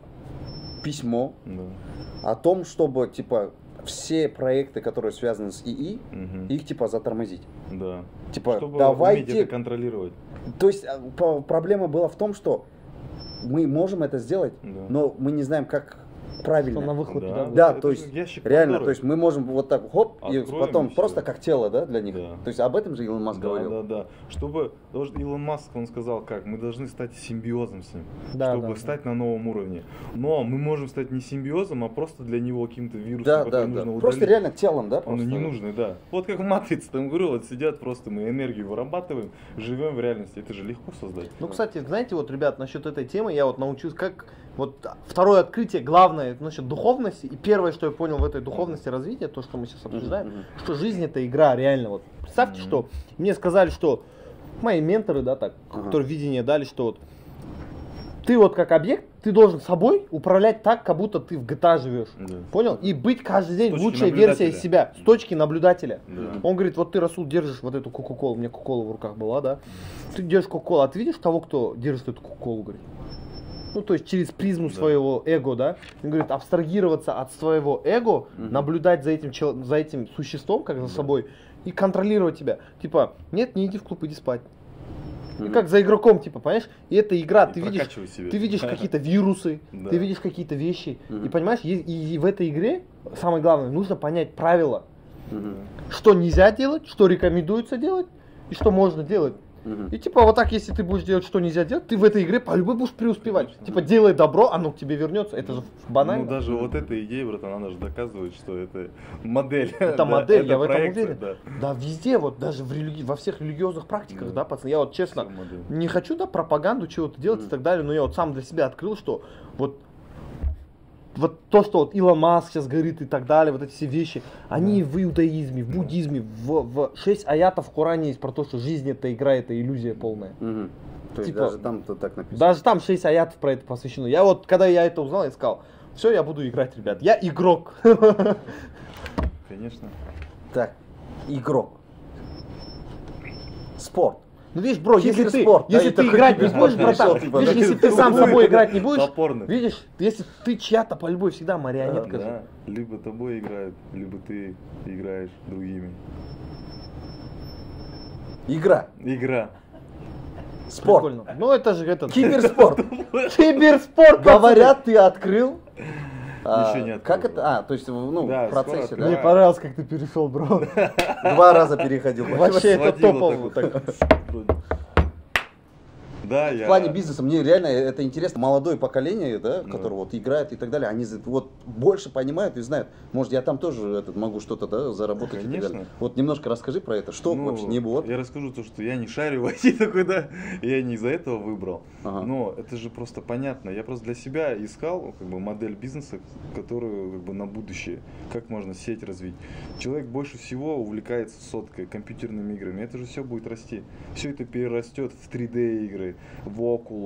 письмо да. о том, чтобы, типа, все проекты, которые связаны с ИИ, угу. их, типа, затормозить. Да. Типа, чтобы давайте... уметь это контролировать. То есть а, по- проблема была в том, что мы можем это сделать, Да. но мы не знаем, как правильно. Что на выхлопе, Да. да? Вот Да, это то же есть ящик реально, Пандоры. то есть мы можем вот так хоп, и Откроем, потом и всё. просто как тело, да, для них. Да. То есть об этом же Илон Маск Да, говорил. да, да. Чтобы, потому что Илон Маск, он сказал как, мы должны стать симбиозом с ним, Да, чтобы да, стать на новом уровне. Но мы можем стать не симбиозом, а просто для него каким-то вирусом, Да, который да, нужно да. удалить. Просто реально телом, да? Он Просто. не нужный, да. Вот как в Матрице, там говорю, вот сидят просто, мы энергию вырабатываем, живем в реальности. Это же легко создать. Ну, кстати, знаете, вот, ребят, насчет этой темы я вот научился, как вот второе открытие, главное, насчет духовности, и первое, что я понял в этой духовности развития, то, что мы сейчас обсуждаем, Мгм, мгм. что жизнь это игра, реально. Вот представьте, Мгм. что мне сказали, что мои менторы, да, так, Ага. которые видение дали, что вот ты вот как объект, ты должен собой управлять так, как будто ты в джи ти эй живешь. Да. Понял? И быть каждый день точки лучшей версией наблюдателя. себя, с точки наблюдателя. Да. Он говорит, вот ты, Расул, держишь вот эту кока-колу, у меня кока-кола в руках была, да? Ты держишь кока-колу, а ты видишь того, кто держит эту кока-колу, говорит? Ну, то есть через призму Да. своего эго, да? Он говорит, абстрагироваться от своего эго, Мгм. наблюдать за этим, чел- за этим существом, как за собой, и контролировать тебя. Типа, нет, не иди в клуб, иди спать. И Мгм. как за игроком, типа, понимаешь? И эта игра, И ты видишь, прокачивай себя. ты видишь какие-то вирусы, Да. ты видишь какие-то вещи. Мгм. И понимаешь, и, и в этой игре, самое главное, нужно понять правила. Мгм. Что нельзя делать, что рекомендуется делать и что можно делать. Мгм. И типа вот так, если ты будешь делать, что нельзя делать, ты в этой игре по-любому будешь преуспевать. Конечно. Типа делай добро, оно к тебе вернется. Это же банально. Ну даже вот эта идея, братан, она же доказывает, что это модель. Это Да, модель, это я в этом проекция, уверен. да. Да, везде, вот даже в религи... во всех религиозных практиках, да, Да. пацаны. Я вот честно Всё модель. не хочу, да, пропаганду чего-то делать и так далее, но я вот сам для себя открыл, что вот вот то, что вот Илон Маск сейчас говорит и так далее, вот эти все вещи, они в иудаизме, в буддизме, в, в шесть аятов в Коране есть про то, что жизнь это игра, это иллюзия полная. Мгм. То есть Типа, даже там-то так написано. Даже там шесть аятов про это посвящено. Я вот, когда я это узнал, я сказал, все, я буду играть, ребят, я игрок. Конечно. Так, игрок. Спорт. Ну видишь, бро, если ты, Киберспорт, да, если это ты хоть играть не киберспорт будешь, братан, пришел, типа, видишь, да, если ты ты сам тупой. собой играть не будешь, Топорный. видишь, если ты чья-то по любой всегда марионетка же. Да, либо тобой играют, либо ты играешь другими. Игра. Игра. Спорт. Прикольно. Ну это же этот... Киберспорт. Киберспорт, Говорят, ты открыл. а, Еще не открыл. Как это? А, то есть, ну, Да, в процессе, скоро да? Мне понравилось, как ты перешел, бро. Два раза переходил. Вообще это Сводил топово. вот так. так вот. Да, я... В плане бизнеса мне реально это интересно. Молодое поколение, да, Да. которое вот играет и так далее, они за- вот больше понимают и знают. Может, я там тоже этот, могу что-то, да, заработать и так Конечно. далее. Вот немножко расскажи про это. Что Ну, вообще не было? Я расскажу то, что я не шарю в ай ти такой, да, я не из-за этого выбрал. Ага. Но это же просто понятно. Я просто для себя искал как бы модель бизнеса, которую как бы на будущее, как можно сеть развить. Человек больше всего увлекается соткой, компьютерными играми. Это же все будет расти. Все это перерастет в три дэ игры, в Oculus.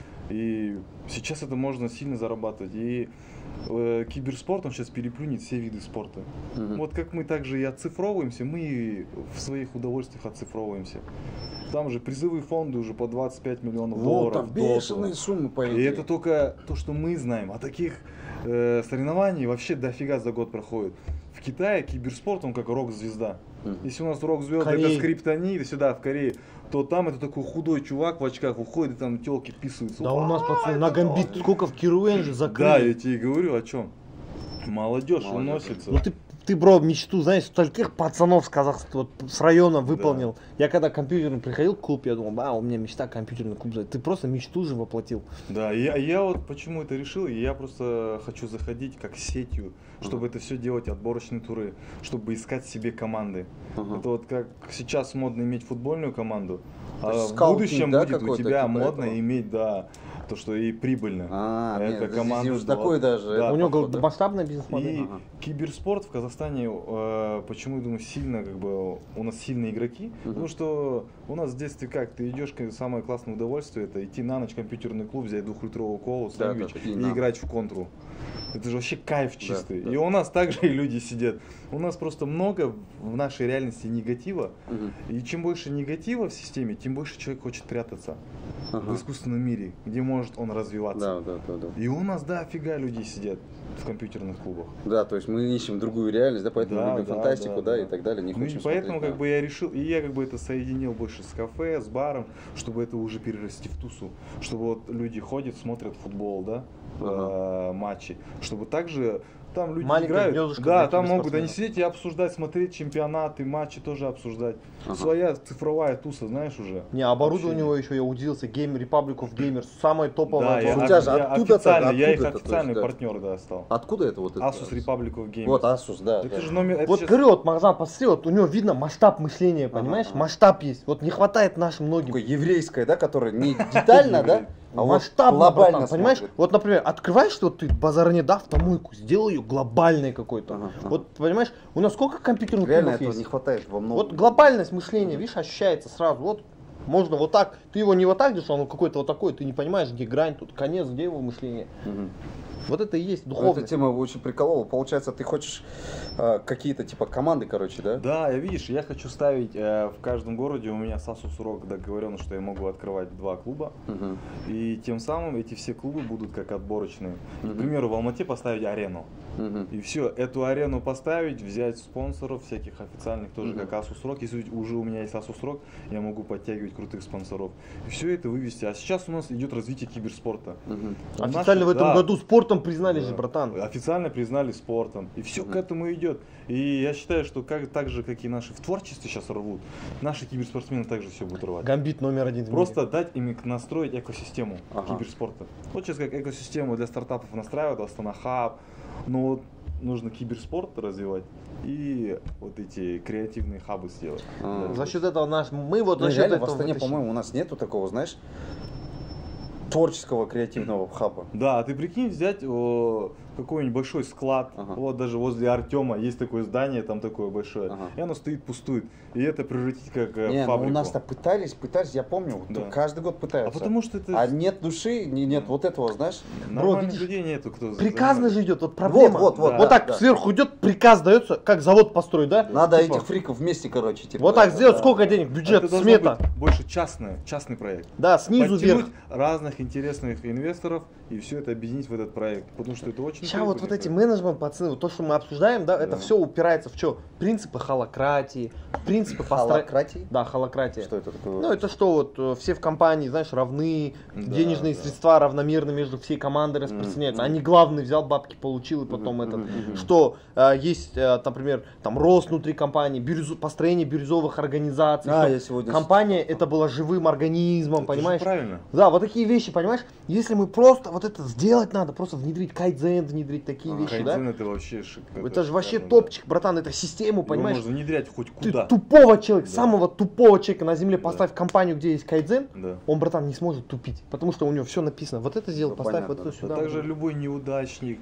И сейчас это можно сильно зарабатывать. И э, киберспорт, он сейчас переплюнет все виды спорта. Мгм. Вот как мы также и оцифровываемся, мы и в своих удовольствиях оцифровываемся. Там же призовые фонды уже по двадцать пять миллионов Ну, долларов. там бешеные суммы по И идее. это только то, что мы знаем. А таких э, соревнований вообще дофига за год проходит. В Китае киберспорт, он как рок-звезда. Мгм. Если у нас рок-звезда Корее. это скриптонит, сюда, в Корее, то там это такой худой чувак в очках выходит, и там телки писаются. Да у нас, пацаны, на Гамбит сколько в Кируэн же Да, закрыли. я тебе и говорю о чем. Молодежь Молодежь. уносится. Ну ты, ты, бро, мечту, знаешь, стольких пацанов с Казахстана, вот, с района выполнил. Я когда компьютерный приходил в клуб, я думал, а, у меня мечта компьютерный клуб. зайти». Ты просто мечту же воплотил. Да, я, я вот почему это решил, и я просто хочу заходить как сетью, чтобы это все делать отборочные туры, чтобы искать себе команды. Ага. Это вот как сейчас модно иметь футбольную команду, То а есть в скаутинг, будущем да, будет у какой-то тебя типа модно этого? иметь, да, то, что и прибыльно. А, Это нет, команда уже была- такой даже. Да, у него подход, да? масштабная бизнес-модель. И Ага. киберспорт в Казахстане, э, почему, я думаю, сильно, как бы, у нас сильные игроки, Мгм. потому что у нас в детстве как, ты идешь, как самое классное удовольствие, это идти на ночь в компьютерный клуб, взять двухлитровую колу, Да, сэндвич да, и и на. играть в контру. Это же вообще кайф чистый. да. И у нас также и люди сидят. У нас просто много в нашей реальности негатива, Мгм. и чем больше негатива в системе, тем больше человек хочет прятаться Ага. в искусственном мире, где можно может он развиваться. Да, да, да, да. И у нас, да, офига людей сидят в компьютерных клубах. Да, то есть мы ищем другую реальность, да, поэтому Да, любим да, фантастику, да, да, и да. так далее. Не Ну, и хотим поэтому смотреть, как да. бы я решил, и я как бы это соединил больше с кафе, с баром, чтобы это уже перерасти в тусу, чтобы вот люди ходят, смотрят футбол, да, э, матчи, чтобы также там люди Маленькое играют, гнездышко да, для там могут они киберспортсменов. сидеть и обсуждать, смотреть чемпионаты, матчи тоже обсуждать. Ага. Своя цифровая туса, знаешь уже. Не, оборудование Вообще. его еще, я удивился, Game Republic of Gamers, самое топовое. Да, я, У тебя же я откуда-то- официально, я их откуда-то, то официальный есть, да. партнер, да, стал. Откуда это вот это? Asus Republic of Gamers. Вот Asus, да. Это да. же номер, это Вот щас- говорю, вот Махзан, посмотри, вот у него видно масштаб мышления, Ага, понимаешь? ага. Масштаб есть. Вот не хватает нашим многим. Такое еврейское, да, которое не детально, да, а вот Масштабно, глобально братан, понимаешь? смотрит. Вот, например, открываешь вот ты базарне, да, автомойку, сделай ее глобальной какой-то. Ага, ага. Вот, понимаешь, у нас сколько компьютерных Реально клубов этого есть? не хватает во многом. Вот глобальность мышления, видишь, ощущается сразу. Вот можно вот так, ты его не вот так держишь, он какой-то вот такой, ты не понимаешь, где грань, тут конец, где его мышление. Мгм. Вот это и есть Эта духовность. тема очень приколола. Получается, ты хочешь э, какие-то типа команды, короче, да? Да, я видишь, я хочу ставить э, в каждом городе, у меня с Asus рог договорено, что я могу открывать два клуба. Мгм. И тем самым эти все клубы будут как отборочные. Мгм. К примеру, в Алмате поставить арену. Мгм. И все, эту арену поставить, взять спонсоров всяких официальных, тоже Мгм. как Asus рог. Если уже у меня есть Asus рог, я могу подтягивать крутых спонсоров. И все это вывести. А сейчас у нас идет развитие киберспорта. Мгм. Официально Наши- в этом да. году спортом признали же, Да. братан. Официально признали спортом. И все Мгм. к этому идет. И я считаю, что как, так же, как и наши в творчестве сейчас рвут, наши киберспортсмены также все будут рвать. Гамбит номер один в мире. Просто дать им настроить экосистему Ага. киберспорта. Вот сейчас как экосистему для стартапов настраивают, Астана Хаб, но вот нужно киберспорт развивать и вот эти креативные хабы сделать. А. Да. За счет этого наш, мы вот Ну, за счет реально, в этого Астане, вытащили. по-моему, у нас нету такого, знаешь, творческого креативного хаба. Да, а ты прикинь, взять о, какой-нибудь большой склад, Ага. вот даже возле Артема есть такое здание, там такое большое, Ага. и оно стоит пустует, и это превратить как э, Не, в ну фабрику. у нас-то пытались, пытались, я помню, вот Да. каждый год А пытаются. потому что это А нет души, не- нет вот этого, знаешь. нормальных видишь, людей нету, кто Приказно занимается. же идет, вот проблема. Вот, вот, Да. Вот так да. сверху идет, приказ дается, как завод построить, да? Надо Типа, этих фриков вместе, короче. Типа, Вот так да, сделать, да. сколько денег, бюджет, Это должно смета. быть больше частное, частный проект. Да, снизу Подтянуть вверх. разных интересных инвесторов и все это объединить в этот проект, потому что это очень Сейчас вот, вот прибыльный эти проект. менеджмент, пацаны, вот то, что мы обсуждаем, да, это Да. все упирается в что? Принципы холократии, принципы построения. Холократии? Да, холократия. Что это такое? Ну, это что, вот э, все в компании, знаешь, равны, Да, денежные да. средства равномерно между всей командой распространяются. А не главный взял бабки, получил и потом Мгм, этот. мгм, мгм. Что э, есть, э, например, там рост внутри компании, бирюзу- построение бирюзовых организаций. А, чтоб я сегодня компания это была живым организмом, Это же понимаешь? правильно. Да, вот такие вещи, понимаешь? Если мы просто вот это сделать надо, просто внедрить кайдзен, внедрить такие А, вещи, Кайдзен да? это вообще шик- Это же вообще шикарно, да. топчик, братан, это систему, Его понимаешь? можно внедрять хоть Ты куда. тупого человека, Да. самого тупого человека на земле Да. поставь в компанию, где есть кайдзен, Да. он, братан, не сможет тупить, потому что у него все написано. Вот это сделай, Ну, поставь понятно. вот это Да сюда. также любой неудачник,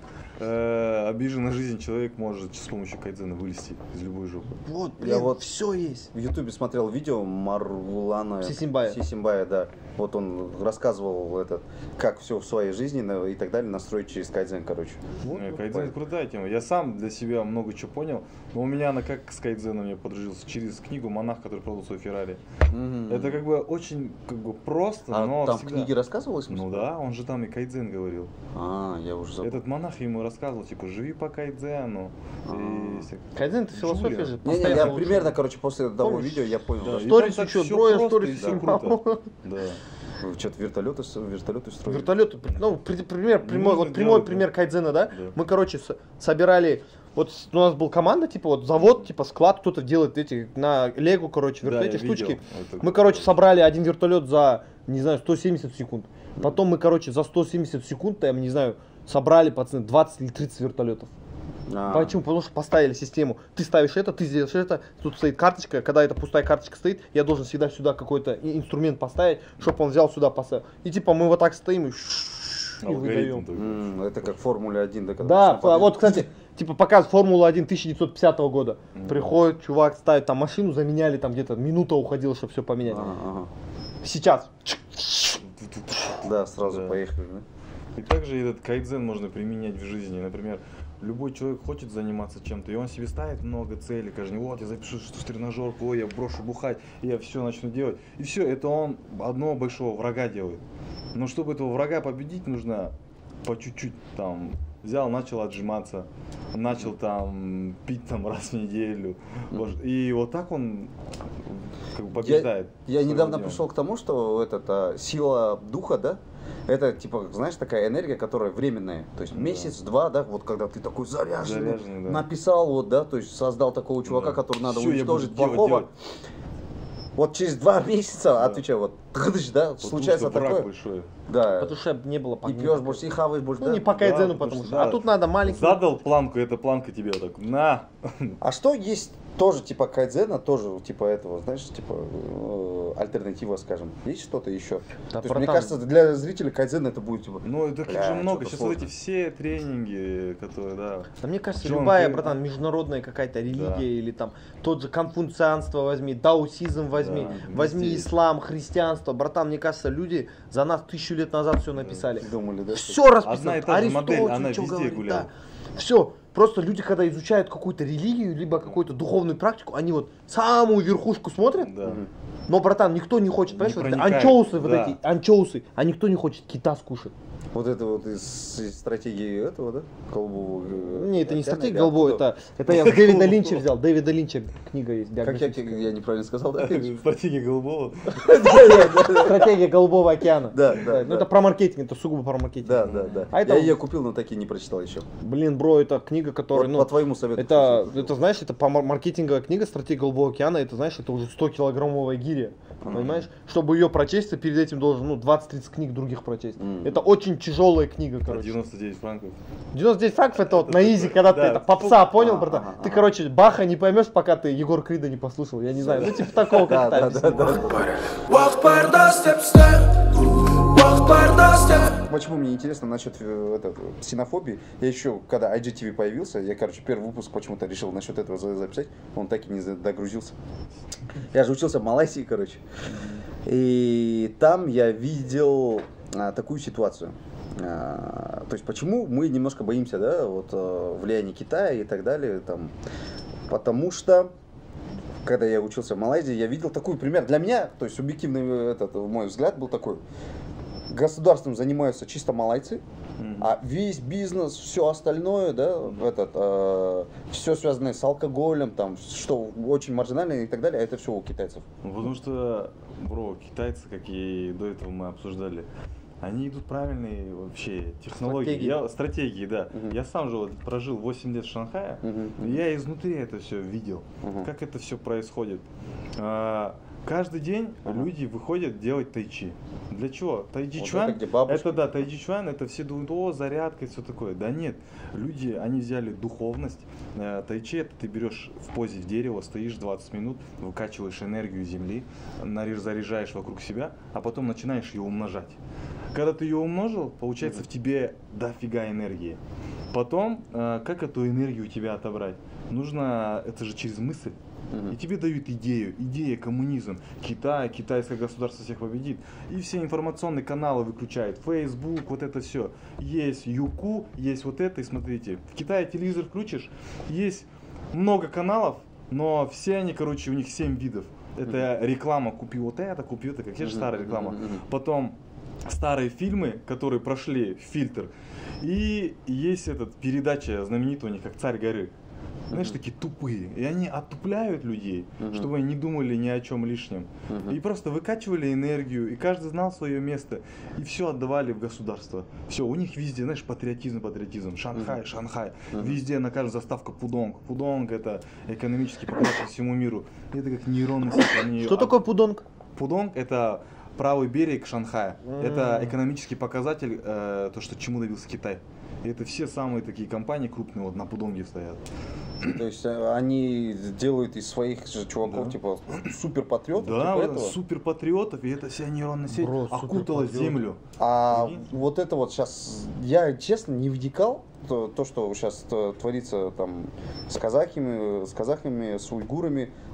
э, обиженный на жизнь человек может с помощью кайдзена вылезти из любой жопы. Вот, Я блин, вот- все есть. В Ютубе смотрел видео Марулана Сисимбая. Сисимбая, да. Вот он рассказывал этот, как все в своей жизни на- и так далее настроить через кайдзен, короче. Вот, Э, вот, Кайдзен вот. крутая тема. Я сам для себя много чего понял, но у меня она как с кайдзеном я подружился через книгу «Монах, который продал свой Феррари». Мгм. Это как бы очень как бы просто, А но там всегда- в книге рассказывалось? Ну да, он же там и кайдзен говорил. А, я уже забыл. Этот монах ему рассказывал, типа, живи по кайдзену. А. И всяк- Кайдзен это философия Джулия. же. Не, не, я постоянно улучшение. примерно, короче, после того Помнишь? видео я понял. Да, да, и что- Сторис там так учет, всё броя, просто сторис и всё снимал. круто. Да. Что-то вертолеты, с- вертолеты строили. Вертолеты, ну, при- пример, Не прямой, нужно вот прямой делать, пример да. кайдзена, да? Да. Мы, короче, с- собирали, вот с- у нас была команда, типа, вот завод, типа, склад, кто-то делает эти, на Лего, короче, Да, вертолеты, я эти штучки. видел. Это Мы, короче, круто. собрали один вертолет за, не знаю, сто семьдесят секунд. Потом мы, короче, за сто семьдесят секунд, там, не знаю, собрали, пацаны, двадцать или тридцать вертолетов. А. Почему? Потому что поставили систему. Ты ставишь это, ты сделаешь это, тут стоит карточка, когда эта пустая карточка стоит, я должен всегда сюда какой-то и- инструмент поставить, чтобы он взял сюда, поставил. И типа мы вот так стоим и, и Алгоритм выдаем. такой. М, Это как Формула один, да? когда Да, сам подъезд- вот, кстати, типа показ Формула один тысяча девятьсот пятидесятого года. Мгм. Приходит, чувак ставит там машину, заменяли, там где-то минута уходила, чтобы все поменять. Ага, ага. Сейчас. Да, сразу Да. поехали, да? И также этот кайдзен можно применять в жизни. Например, любой человек хочет заниматься чем-то, и он себе ставит много целей, каждый день, вот я запишу в тренажерку, ой, я брошу бухать, и я все начну делать. И все, это он одного большого врага делает. Но чтобы этого врага победить, нужно по чуть-чуть там взял, начал отжиматься, начал там пить там раз в неделю. Mm-hmm. И вот так он как бы побеждает. Я, я недавно делом. пришел к тому, что этот, а, сила духа, да, это типа, знаешь, такая энергия, которая временная. То есть месяц-два, да, вот когда ты такой заряженный, заряженный да. написал, вот, да, то есть создал такого чувака, да. который надо Всё, уничтожить плохого. Вот через два месяца, да. отвечаю, вот, да, вот случается такое. Большой. Да. Потому что не было И пьешь больше, и хаваешь больше. Ну да? не по кайдзену, да, потому что. Да. А тут надо маленький. Задал планку, эта планка тебе так, на. А что есть тоже типа кайдзена, тоже типа этого, знаешь, типа э, альтернатива, скажем. Есть что-то еще? Да, То есть, мне кажется, для зрителей кайдзена это будет типа. Ну это как же много. Сейчас вот эти все тренинги, которые, да. Да мне кажется, любая, братан, международная какая-то религия да. или там тот же конфуцианство возьми, даосизм возьми, да, возьми везде. Ислам, христианство, братан, мне кажется, люди за нас тысячу лет назад все написали. Думали, да, все расписано. Одна и та же модель, она везде гуляет. Да. Все. Просто люди, когда изучают какую-то религию, либо какую-то духовную практику, они вот самую верхушку смотрят. Да. Но, братан, никто не хочет, понимаешь, не вот анчоусы, вот да. эти анчоусы, а никто не хочет кита скушать. Вот это вот из, из стратегии этого, да? Голубого. Не, это не стратегия голубого, это, это я с Дэвида Линча взял. Дэвида Линча книга есть. Как я, я неправильно сказал, да? Стратегия голубого. Стратегия голубого океана. Да, да. Ну это про маркетинг, это сугубо про маркетинг. Да, да, да. Я ее купил, но так и не прочитал еще. Блин, бро, это книга, которая, ну. По твоему совету. Это, это знаешь, это по маркетинговая книга «Стратегия голубого океана», это знаешь, это уже сто килограммовая гиря. Понимаешь? Чтобы ее прочесть, ты перед этим должен, ну, двадцать-тридцать книг других прочесть. Это очень тяжелая книга, короче. девяносто девять франков. девяносто девять франков это вот на изи, когда ты это попса, понял, братан? Ты, короче, Баха не поймешь, пока ты Егор Крида не послушал, я не знаю, ну типа такого как-то. Почему мне интересно насчет это, ксенофобии? Я еще, когда ай джи ти ви появился, я, короче, первый выпуск почему-то решил насчет этого записать, он так и не догрузился. Я же учился в Малайзии, короче, и там я видел а, такую ситуацию. А, то есть, почему мы немножко боимся, да, вот а, влияния Китая и так далее, там, потому что когда я учился в Малайзии, я видел такой пример. Для меня, то есть субъективный этот, мой взгляд был такой. Государством занимаются чисто малайцы, mm-hmm. а весь бизнес, все остальное, да, mm-hmm. этот, э, все связанное с алкоголем, там, что очень маржинально и так далее, это все у китайцев. Потому что, бро, китайцы, как и до этого мы обсуждали, они идут правильные вообще технологии, стратегии, я, стратегии да. Uh-huh. Я сам же вот прожил восемь лет в Шанхае, uh-huh. и я изнутри это все видел, uh-huh. как это все происходит. А, каждый день uh-huh. люди выходят делать тайчи. Для чего? Тайчи вот чуан, это, это да, тайчи чуан, это все думают, о, зарядка и все такое. Да нет, люди, они взяли духовность. Тайчи это ты берешь в позе в дерево, стоишь двадцать минут, выкачиваешь энергию земли, заряжаешь вокруг себя, а потом начинаешь ее умножать. Когда ты ее умножил, получается mm-hmm. в тебе дофига энергии. Потом, э, как эту энергию у тебя отобрать? Нужно, это же через мысль. Mm-hmm. И тебе дают идею, идея коммунизм. Китай, китайское государство всех победит. И все информационные каналы выключают. Facebook, вот это все. Есть Юку, есть вот это. И смотрите, в Китае телевизор включишь, есть много каналов, но все они, короче, у них семь видов. Это mm-hmm. реклама, купи вот это, купи это, как mm-hmm. же старая реклама. Mm-hmm. Потом старые фильмы, которые прошли фильтр. И есть этот передача знаменитая у них, как «Царь горы». Знаешь, uh-huh. такие тупые. И они оттупляют людей, uh-huh. чтобы они не думали ни о чем лишнем. Uh-huh. И просто выкачивали энергию, и каждый знал свое место. И все отдавали в государство. Все, у них везде, знаешь, патриотизм, патриотизм. Шанхай, uh-huh. Шанхай. Uh-huh. Везде на каждой заставка пудонг. Пудонг это экономический показатель всему миру. Это как нейронный сеть. Они... Что такое пудонг? Пудонг это правый берег Шанхая. Mm-hmm. Это экономический показатель, э, то, что чему добился Китай. И это все самые такие компании крупные вот на пудонге стоят. То есть они делают из своих же чуваков, да. типа, суперпатриотов? Да, типа суперпатриотов, и это вся нейронная сеть Бро, окутала землю. А Видите? Вот это вот сейчас, я честно не вникал, то, то что сейчас творится там с казахами, с казахами, с уйгурами.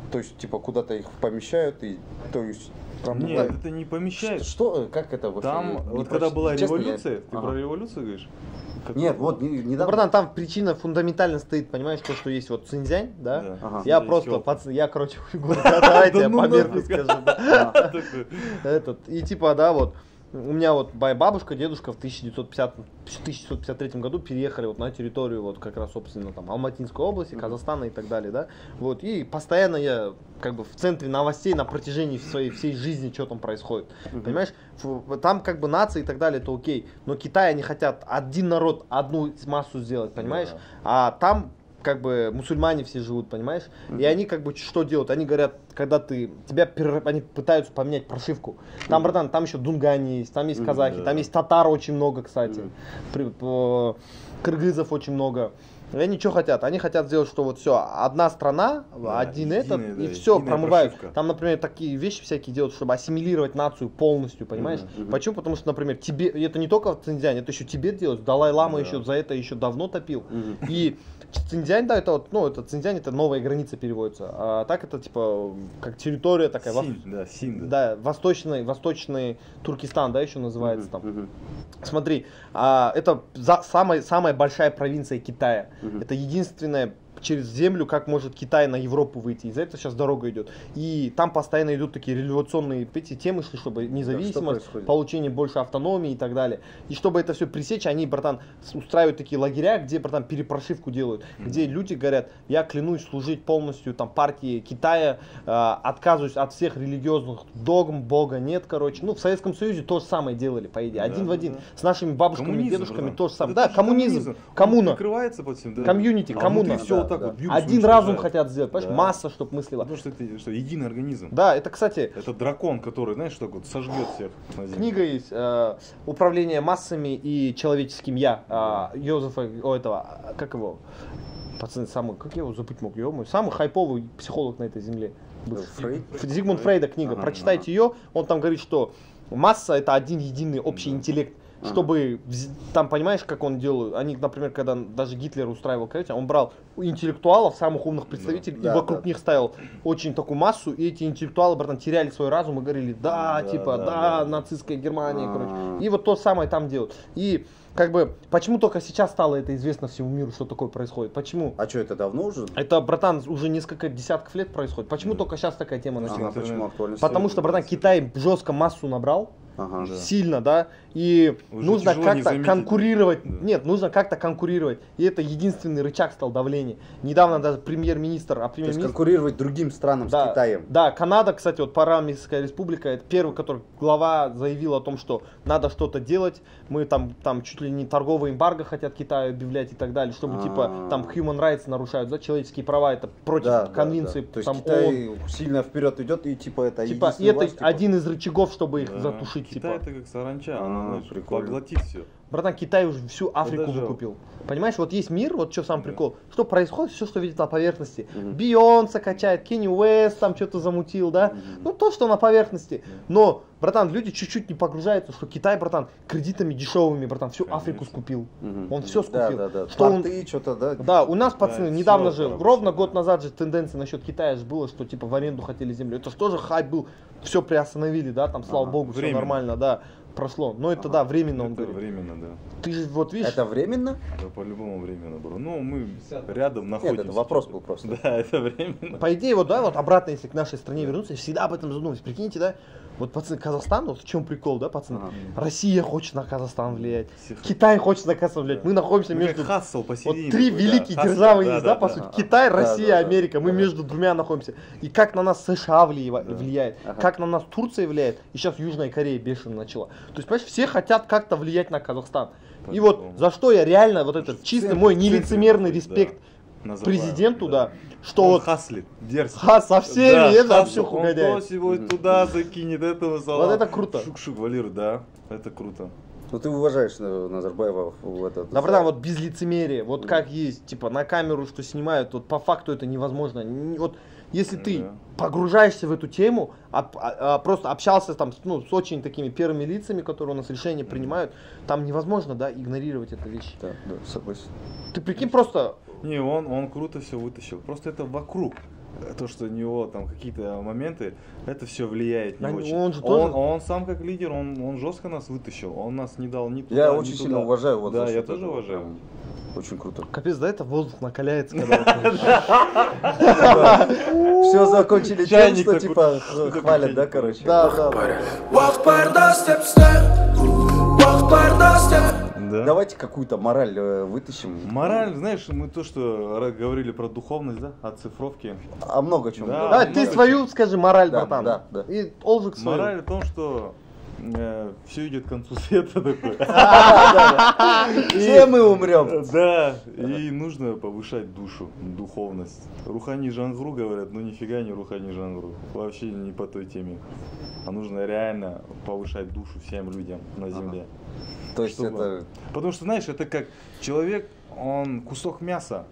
То есть, типа, куда-то их помещают, и, то есть, там, Нет, ну, это не помещает. Что, как это вообще? Там, Не вот проч- когда была честно, я- революция, ты Ага. про революцию говоришь? Как- Нет, вот, не- Ну, недавно... братан, там причина фундаментально стоит, понимаешь, то, что есть вот Цинцзянь, да? Да. Ага. Я Здесь просто, ёлка. пацан, я, короче, уйгур, да, давайте Да я ну по нафиг. мерке скажу, да. Такой. Этот, и типа, да, вот, у меня вот моя бабушка, дедушка в тысяча девятьсот пятидесятом тысяча девятьсот пятьдесят третьем году переехали вот на территорию вот как раз, собственно, там, Алматинской области, Казахстана и так далее, да, вот, и постоянно я как бы в центре новостей на протяжении своей всей жизни, что там происходит, понимаешь, Фу, там как бы нации и так далее, это окей, но Китай, они хотят один народ, одну массу сделать, понимаешь, Да. а там как бы мусульмане все живут, понимаешь? И они как бы что делают? Они говорят, когда ты, тебя, перер- они пытаются поменять прошивку. Там, братан, там еще дунгане есть, там есть казахи, да. там есть татар очень много, кстати. Мгм. При- по- кыргызов очень много. И они что хотят? Они хотят сделать, что вот все, одна страна, Да, один единая, этот, да, и все единая промывают. прошивка. Там, например, такие вещи всякие делают, чтобы ассимилировать нацию полностью, понимаешь? Мгм, мгм. Почему? Потому что, например, тебе, и это не только в Цинцзяне, это еще Тибет делают. Далай-лама Да. еще за это еще давно топил. Мгм. И Цинцзянь, да, это вот, ну, это Цинцзянь, это новая граница переводится. А так это типа как территория такая, вос- Синь, да, Синь, да. да, восточный, восточный Туркестан, да, еще называется там. Мгм. Смотри, а, это за, самая, самая большая провинция Китая. Мгм. Это единственная через землю, как может Китай на Европу выйти. Из-за этого сейчас дорога идет. И там постоянно идут такие революционные эти темы, шли, чтобы независимость, происходит? получение больше автономии и так далее. И чтобы это все пресечь, они, братан, с- устраивают такие лагеря, где, братан, перепрошивку делают. Где люди говорят, я клянусь служить полностью там партии Китая, э, отказываюсь от всех религиозных догм, бога нет, короче. Ну, в Советском Союзе то же самое делали, по идее. Да, Один в да, один. да. С нашими бабушками, Коммунизм, дедушками братан. то же самое. Это Да, же коммунизм, Он коммуна. прикрывается под всем, да. Комьюнити, А коммуна. внутри все Да, вот так да. вот бьют, Один уничтожают. разум хотят сделать, понимаешь, Да. масса, чтобы мыслила. Потому что это что, единый организм. Да, это, кстати, Это дракон, который, знаешь, что вот сожгет всех на земле. книга есть э, «Управление массами и человеческим я» э, Йозефа, о, этого, а, как его, пацаны, самый, как я его забыть мог, ё-моё, самый хайповый психолог на этой земле. бывший. Фрейд? Ф- Зигмунд Фрейда книга, Ага, прочитайте ее, он там говорит, что масса это один единый общий Да. интеллект. Ага. Чтобы, вз- там, понимаешь, как он делал, они, например, когда даже Гитлер устраивал, короче, он брал интеллектуалов, самых умных представителей, Да, и вокруг да. них ставил очень такую массу, и эти интеллектуалы, братан, теряли свой разум и говорили, да, Да, типа, да, да, да. нацистская Германия, А. короче. И вот то самое там делают. И, как бы, почему только сейчас стало это известно всему миру, что такое происходит? Почему? А что, это давно уже? Это, братан, уже несколько десятков лет происходит. Почему Да. только сейчас такая тема началась? Ага, интернет. почему актуально? Потому что, братан, Китай жестко массу набрал, Ага. Да. сильно, да, и Уже нужно тяжело не как-то заметить. конкурировать, Да. нет, нужно как-то конкурировать, и это единственный рычаг стал давления. Недавно даже премьер-министр, а То есть премьер-министр, конкурировать другим странам да, с Китаем. да, Канада, кстати, вот Парамейская республика, это первый, который глава заявил о том, что надо что-то делать, мы там, там чуть ли не торговые эмбарго хотят Китаю объявлять и так далее, чтобы типа А. там human rights нарушают, да, человеческие права, это против Да, да, конвенции, да. То есть там, Китай ООН. сильно вперед идет и типа это Типа, и единственная это власть, типа. один из рычагов, чтобы их Да. затушить, Китай типа. это как саранча, А, она, знаешь, прикольно. поглотит все. Братан, Китай уже всю Африку даже- выкупил. Понимаешь, вот есть мир, вот что сам Да. прикол. Что происходит, все, что видит на поверхности. Мгм. Бейонсе качает, Кенни Уэст там что-то замутил, да. Ну, то, что на поверхности. Но, братан, люди чуть-чуть не погружаются, что Китай, братан, кредитами дешевыми, братан, всю Конечно. Африку скупил. Мгм. Он всё Да, скупил. да, да. Что он- Порты, что-то, да. Да, у нас, пацаны, всё недавно же, поработали. ровно год назад же тенденция насчет Китая же было, что типа в аренду хотели землю. Это же тоже хайп был, все приостановили, да, там, слава Ага. богу, все Временно. нормально, да, прошло. Но это, Ага. да, временно, он Это говорит. временно, да. Ты же вот видишь, Это временно? Да, по-любому временно, бро. Ну, мы рядом Нет, находимся. это вопрос был просто. Да, это временно. по идее, вот, да, вот обратно, если к нашей стране вернуться, я всегда об этом задумываюсь. Прикиньте, да, вот, пацаны, Казахстан, вот в чем прикол, да, пацаны? Ага. Россия хочет на Казахстан влиять, Всех- Китай хочет на Казахстан влиять. Да. Мы находимся Мы между... как хассел Вот посередине. три такой, великие да. державы Хассел, есть, да, по да. сути. Ага. Китай, Да, Россия, да, да. Америка. Мы Ага. между двумя находимся. И как на нас США влия- Да. влияет, Ага. как на нас Турция влияет, и сейчас Южная Корея бешено начала. То есть, понимаешь, все хотят как-то влиять на Казахстан. И вот По-любому. за что я реально, вот этот чисто центре- мой в центре нелицемерный находится, респект да. Назарбаев, президенту, да, что Он вот хаслит, дерзкий. ха, со всеми, Да, это хаслит. вообще Он угодяет. то сего туда закинет, этого салат. Вот это круто. Шук-шук, Валер, да, это круто. Ну ты уважаешь э, Назарбаева в этот... Да, братан, вот без лицемерия, вот как есть, типа на камеру, что снимают, вот по факту это невозможно. Н- Вот если ты Да. погружаешься в эту тему, а, а- а просто общался там с, ну, с очень такими первыми лицами, которые у нас решения принимают, там невозможно, да, игнорировать эту вещь. Да, да, согласен. Ты прикинь, просто Не, он, он круто все вытащил. Просто это вокруг. то, что у него там какие-то моменты, это все влияет не Да, очень. он же он, тоже- он сам как лидер, он, он жестко нас вытащил, он нас не дал ни туда, Я ни очень туда. сильно уважаю. Вот Да, за я счет тоже этого. уважаю. Прям Очень круто. Капец, да, это воздух накаляется, когда... Все закончили тем, Чайник что такой. типа Такой хвалят, да, чайник. короче? Да, да, да. Walk par the steps there. Walk par the steps. Да. Давайте какую-то мораль э, вытащим. Мораль, знаешь, мы то, что ра- говорили про духовность, да, о цифровке. А много чего. Да. Давай, ну, ты много свою скажи мораль, Да, братан. да, да. И Олжик свою. Мораль в том, что все идет к концу света такой. Все мы умрем. Да, и нужно повышать душу, духовность. Рухани жангру говорят, ну нифига не рухани жангру. Вообще не по той теме. А нужно реально повышать душу всем людям на земле. То есть Чтобы- это... Потому что, знаешь, это как человек, он кусок мяса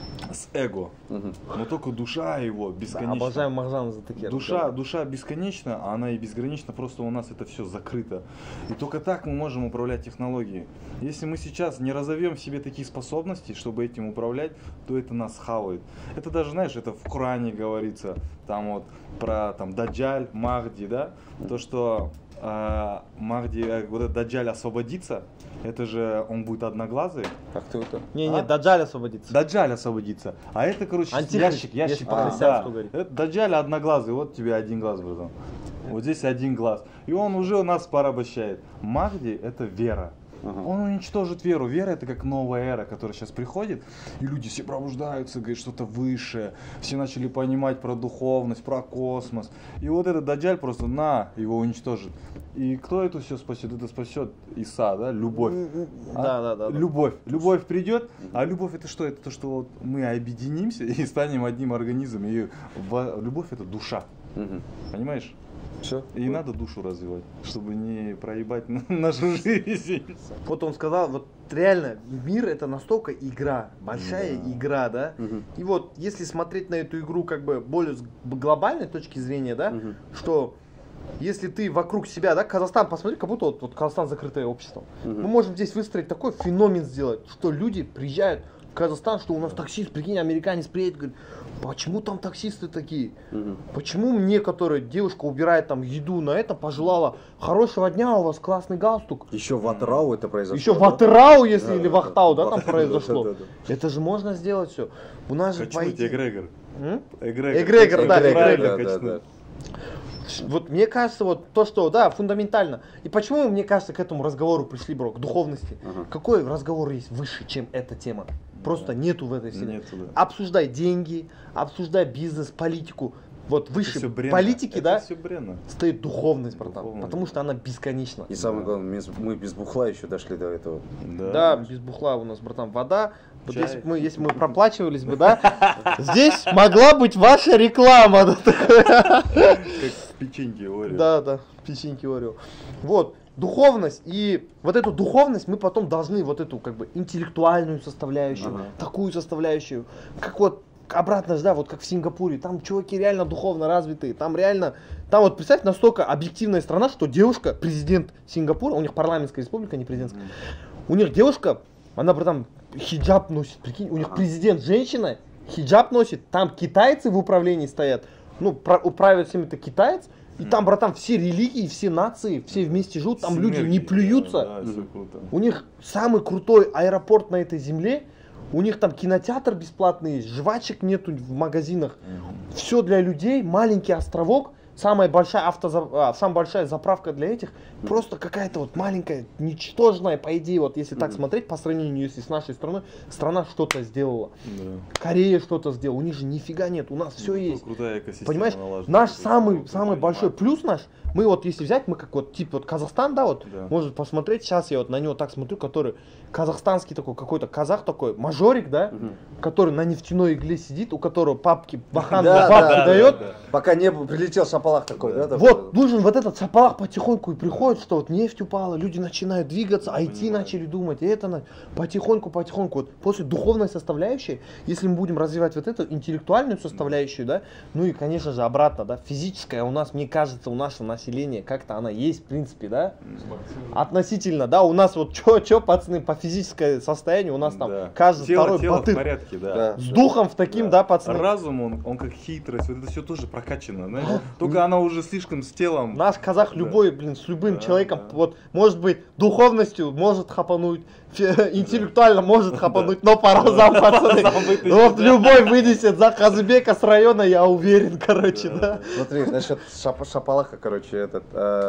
с эго, Мгм. но только душа его Да, бесконечна. обожаем Махжана за такие Душа, разговоры. душа бесконечна, а она и безгранична, просто у нас это все закрыто. И только так мы можем управлять технологией. Если мы сейчас не разовьем в себе такие способности, чтобы этим управлять, то это нас хавает. Это даже, знаешь, это в Коране говорится, там вот про там Даджаль, Махди, да, то, что э, Махди, э, вот этот Даджаль освободится, это же он будет одноглазый. А кто это? Не, А? не, Даджаль освободится. Даджаль освободится. А это, короче, Антихрист, ящик, ящик. если да, по-христианству да. говорить. Это Даджаль одноглазый, вот тебе один глаз, братан. Вот здесь один глаз. И он уже нас порабощает. Махди это вера. Ага. Он уничтожит веру. Вера это как новая эра, которая сейчас приходит, и люди все пробуждаются, говорят, что-то высшее. Все начали понимать про духовность, про космос. И вот этот Даджаль просто на его уничтожит. И кто это все спасет? Это спасет Иса, да? Любовь. А? Да, да, да. да. Любовь. Любовь придет, а любовь это что? Это то, что вот мы объединимся и станем одним организмом. И во- любовь это душа. Мгм. Понимаешь? Все. И надо душу развивать, чтобы не проебать нашу жизнь. Вот он сказал, вот реально, мир это настолько игра, большая Да. игра, да? Мгм. И вот если смотреть на эту игру как бы более с глобальной точки зрения, да, Мгм. что если ты вокруг себя, да, Казахстан, посмотри, как будто вот, вот Казахстан закрытое общество. Мгм. Мы можем здесь выстроить такой феномен сделать, что люди приезжают в Казахстан, что у нас таксист, прикинь, американец приедет, говорит, почему там таксисты такие? Мгм. Почему мне, которая девушка убирает там еду на это, пожелала хорошего дня, у вас классный галстук? Еще в Атрау это произошло. Еще в да? Атырау, если Да, или да, в Ахтау, да, да. там Да, произошло. да, да, Это же можно сделать все. У нас же Качнуть идее- эгрегор. М? Эгрегор. Эгрегор, да, Правильно эгрегор, да, качнуть. да. Вот мне кажется, вот то, что, да, фундаментально. И почему, мне кажется, к этому разговору пришли, бро, к духовности? Ага. Какой разговор есть выше, чем эта тема? Просто нету в этой вселенной. Нету, да. Обсуждай деньги, обсуждай бизнес, политику. Вот выше всё бренно. политики, Это да, всё бренно. стоит духовность, братан. Духовность. Потому что она бесконечна. И самое главное, без- мы без бухла еще дошли до этого. Да, без бухла у нас, братан, вода. Вот Чай. если бы мы, если бы мы проплачивались бы, да, здесь могла быть ваша реклама. Да, такая. Как печеньки Орео. Да, да, печеньки Орео. Вот, духовность. И вот эту духовность мы потом должны, вот эту как бы интеллектуальную составляющую, Ага. такую составляющую, как вот обратно же, да, вот как в Сингапуре, там чуваки реально духовно развитые, там реально, там вот представь, настолько объективная страна, что девушка, президент Сингапура, у них парламентская республика, не президентская, у них девушка, она, братан, хиджаб носит, прикинь, у них президент женщина, хиджаб носит, там китайцы в управлении стоят, ну, про- управляют всем это китаец, и там, братан, все религии, все нации, все вместе живут, там люди не Синергия, плюются, Да, да, всё круто. у них самый крутой аэропорт на этой земле, у них там кинотеатр бесплатный есть, жвачек нету в магазинах, все для людей, маленький островок, самая большая, автоза... а, самая большая заправка для этих, просто какая-то вот маленькая, ничтожная, по идее, вот если так смотреть, по сравнению если с нашей страной, страна что-то сделала, Да. Корея что-то сделала, у них же нифига нет, у нас все Ну, есть. крутая экосистема Понимаешь, налажена. наш То есть, самый, вот самый это большой понимаю. плюс наш, мы вот если взять, мы как вот типа вот Казахстан, да, вот, Да. может посмотреть, сейчас я вот на него так смотрю, который казахстанский такой, какой-то казах такой, мажорик, да, который на нефтяной игле сидит, у которого папки, бахан Да, бабки да, дает. да, да. Пока не был- прилетел шапалах такой, да? такой? Вот, нужен вот этот шапалах потихоньку и приходит, что вот нефть упала, люди начинают двигаться, ай ти начали думать, и это на- потихоньку, потихоньку. Вот после духовной составляющей, если мы будем развивать вот эту интеллектуальную составляющую, да, ну и, конечно же, обратно, да, физическая у нас, мне кажется, у нашего населения как-то она есть, в принципе, да, относительно, да, у нас вот чё, чё, пацаны, по физическому состоянию у нас там Да. каждый тело, второй тело в батыр. порядке, да. Да. С духом в таким, да, пацаны. Разум, он, он как хитрость, вот это все тоже прокачано, знаешь? Только она уже слишком с телом. Наш казах Да. любой, блин, с любым Да, человеком, да. вот, может быть, духовностью может хапануть, фе- интеллектуально может хапануть, но по разам, пацаны. разам вытащит, Вот да. любой вынесет за Казбека с района, я уверен, короче, да. Смотри, насчет шап- шапалаха, короче, этот,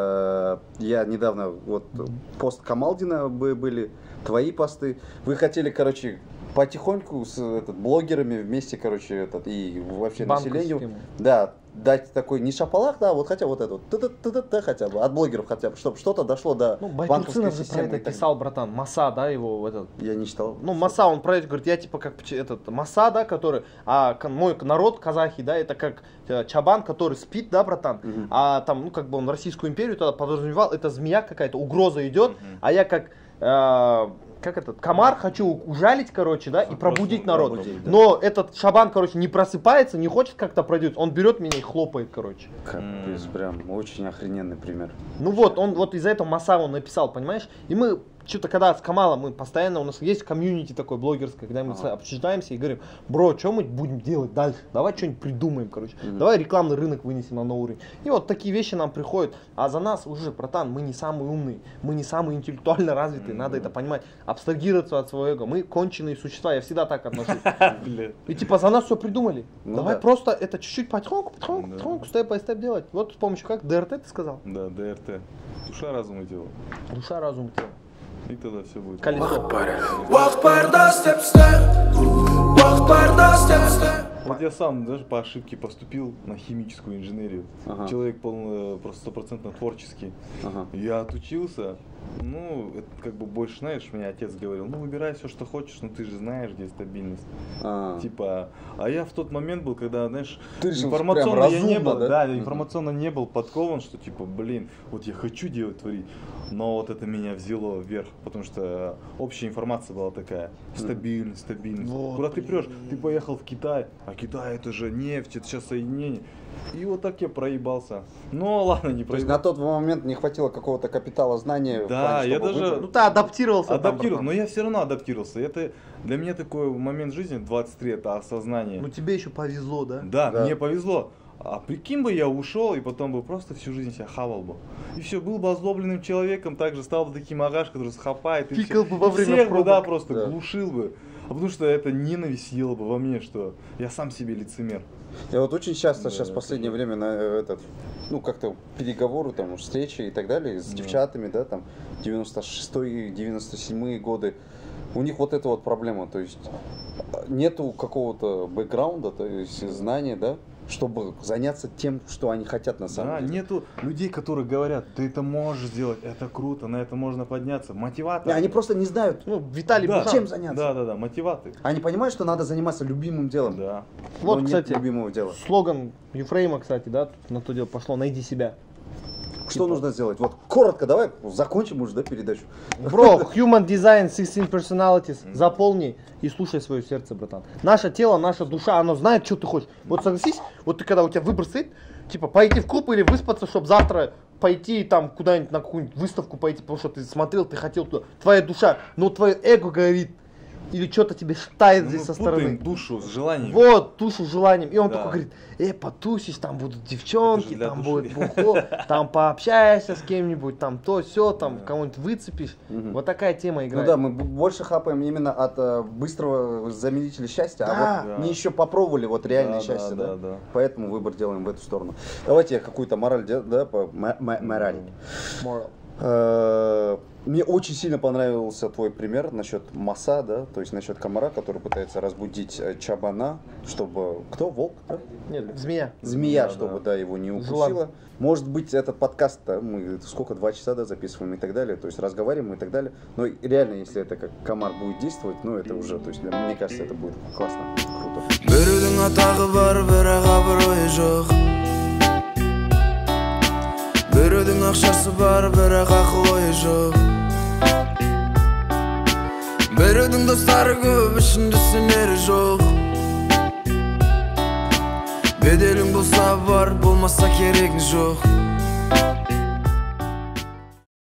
э, я недавно, вот, пост Камалдина бы- были, твои посты, вы хотели, короче, потихоньку с этот, блогерами вместе, короче, этот, и вообще Банковским. населению, да, дать такой, не шапалах, да, вот хотя вот это вот, та-та-та-та хотя бы, от блогеров хотя бы, чтобы что-то дошло до Ну, банковской Байтурцинов же про системы. это и так писал, братан, Маса, да, его этот. далее. Я не читал. Ну, Маса, он про это говорит, я типа как пч- этот Маса, да, который, а к- мой народ казахи, да, это как э, Чабан, который спит, да, братан, Мгм. а там, ну, как бы он Российскую империю тогда подразумевал, это змея какая-то, угроза идет, Мгм. а я как, э, как этот, комар хочу ужалить, короче, да, и пробудить народ. пробудить, да. Но этот Шабан, короче, не просыпается, не хочет как-то продюсировать, он берет меня и хлопает, короче. Капец, прям очень охрененный пример. Ну вот, он вот из-за этого Маса он написал, понимаешь? И мы что-то когда с Камалом, мы постоянно, у нас есть комьюнити такой блогерское, когда мы Ага. обсуждаемся и говорим, бро, что мы будем делать дальше? Давай что-нибудь придумаем, короче. Мгм. Давай рекламный рынок вынесем на новый уровень. И вот такие вещи нам приходят. А за нас уже, братан, мы не самые умные, мы не самые интеллектуально развитые, надо это понимать. Абстрагироваться от своего эго. Мы конченые существа, я всегда так отношусь. Бля. И типа за нас все придумали. Ну Давай да. просто это чуть-чуть потихоньку, потихоньку, Да. потихоньку, степ-бай-степ делать. Вот с помощью как? ДРТ ты сказал? Да, ДРТ. Душа, разум и тело. Душа, разум, тело. И тогда все будет. Колесо. Waqt barda stepste Waqt barda stepste Вот я сам даже по ошибке поступил на химическую инженерию. Ага. Человек полно, просто стопроцентно творческий. Ага. Я отучился, ну, это как бы больше, знаешь, мне отец говорил, ну, выбирай все, что хочешь, но ты же знаешь, где стабильность. А. Типа, а я в тот момент был, когда, знаешь, Ты решил информационно прям я не разумно, был, да? да, Мгм. информационно не был подкован, что типа, блин, вот я хочу делать, творить, но вот это меня взяло вверх, потому что общая информация была такая, стабильность, стабильность. Вот, Куда ты прешь? блин. Ты поехал в Китай, а Китай это же нефть, это сейчас соединение. И вот так я проебался. Ну ладно, не То есть на проебался. тот момент не хватило какого-то капитала знания. в Да, плане, я чтобы даже- выбрать. Ну ты адаптировался. там, Адаптировался, но братан. я все равно адаптировался. Это для меня такой момент жизни, двадцать три, это осознание. Ну тебе еще повезло, да? Да, Да. мне повезло. А прикинь бы, я ушел и потом бы просто всю жизнь себя хавал бы. И все, был бы озлобленным человеком, также стал бы таким агаш, который схапает. И Пикал все- бы во и время всех бы, да, пробок. просто Да. глушил бы. А потому что это ненависть ела бы во мне, что я сам себе лицемер. Я вот очень часто Да, сейчас в это последнее да. время на э, этот, ну как-то переговоры, там, встречи и так далее с Да. девчатами, да, там, девяносто шестой девяносто седьмые годы. У них вот эта вот проблема, то есть нету какого-то бэкграунда, то есть знания, да, чтобы заняться тем, что они хотят на самом Да, деле. нету людей, которые говорят, ты это можешь сделать, это круто, на это можно подняться. Мотиватор. Не, они просто не знают, Ну, Виталий Да. Бузан. чем заняться. Да, да, да, мотиваторы. Они понимают, что надо заниматься любимым делом. Да. Вот, но нет кстати, любимого дела. слоган Юфрейма, кстати, да, тут на то дело пошло, найди себя. Что Типа- нужно сделать? Вот коротко, давай закончим уже, да, передачу. Бро, Human Design шестнадцать Personalities, заполни и слушай свое сердце, братан. Наше тело, наша душа, оно знает, что ты хочешь. Вот согласись, вот ты когда у тебя выбор стоит, типа пойти в клуб или выспаться, чтобы завтра пойти там куда-нибудь на какую-нибудь выставку пойти, потому что ты смотрел, ты хотел туда. Твоя душа, но твое эго говорит, или что-то тебе шатает Ну, здесь мы со путаем стороны. душу с желанием. Вот, тушу желанием. И он Да. такой говорит, э, потусишь, там будут девчонки, Это же для там души. будет бухло, там пообщаешься с кем-нибудь, там то, все, там кого-нибудь выцепишь. Мгм. Вот такая тема Ну играет. да, мы б- больше хапаем именно от э, быстрого заменителя счастья, Да. а вот Да. не еще попробовали вот реальное Да, счастье, да, да, да, да. Поэтому выбор делаем в эту сторону. Давайте я какую-то мораль, де- да, по мо- мо- мораль. Moral. Э, Мне очень сильно понравился твой пример насчет Маса, да, то есть насчет комара, который пытается разбудить э, чабана, чтобы... Кто? Волк? Да? Нет, змея. Змея, Да, чтобы, да. да, его не Жуан. укусила. Может быть, этот подкаст, да, мы сколько, два часа, да, записываем и так далее, то есть разговариваем и так далее. Но реально, если это как комар будет действовать, ну, это уже, то есть, для- мне кажется, это будет классно, круто. Біреудің атағы бар бірақ абыройы жоқ ақшасы бар, бірақ ақыл ойы жоқ. Біреудің достары көп, ішінде сенері жоқ. Беделің болса бар, болмаса керегің жоқ.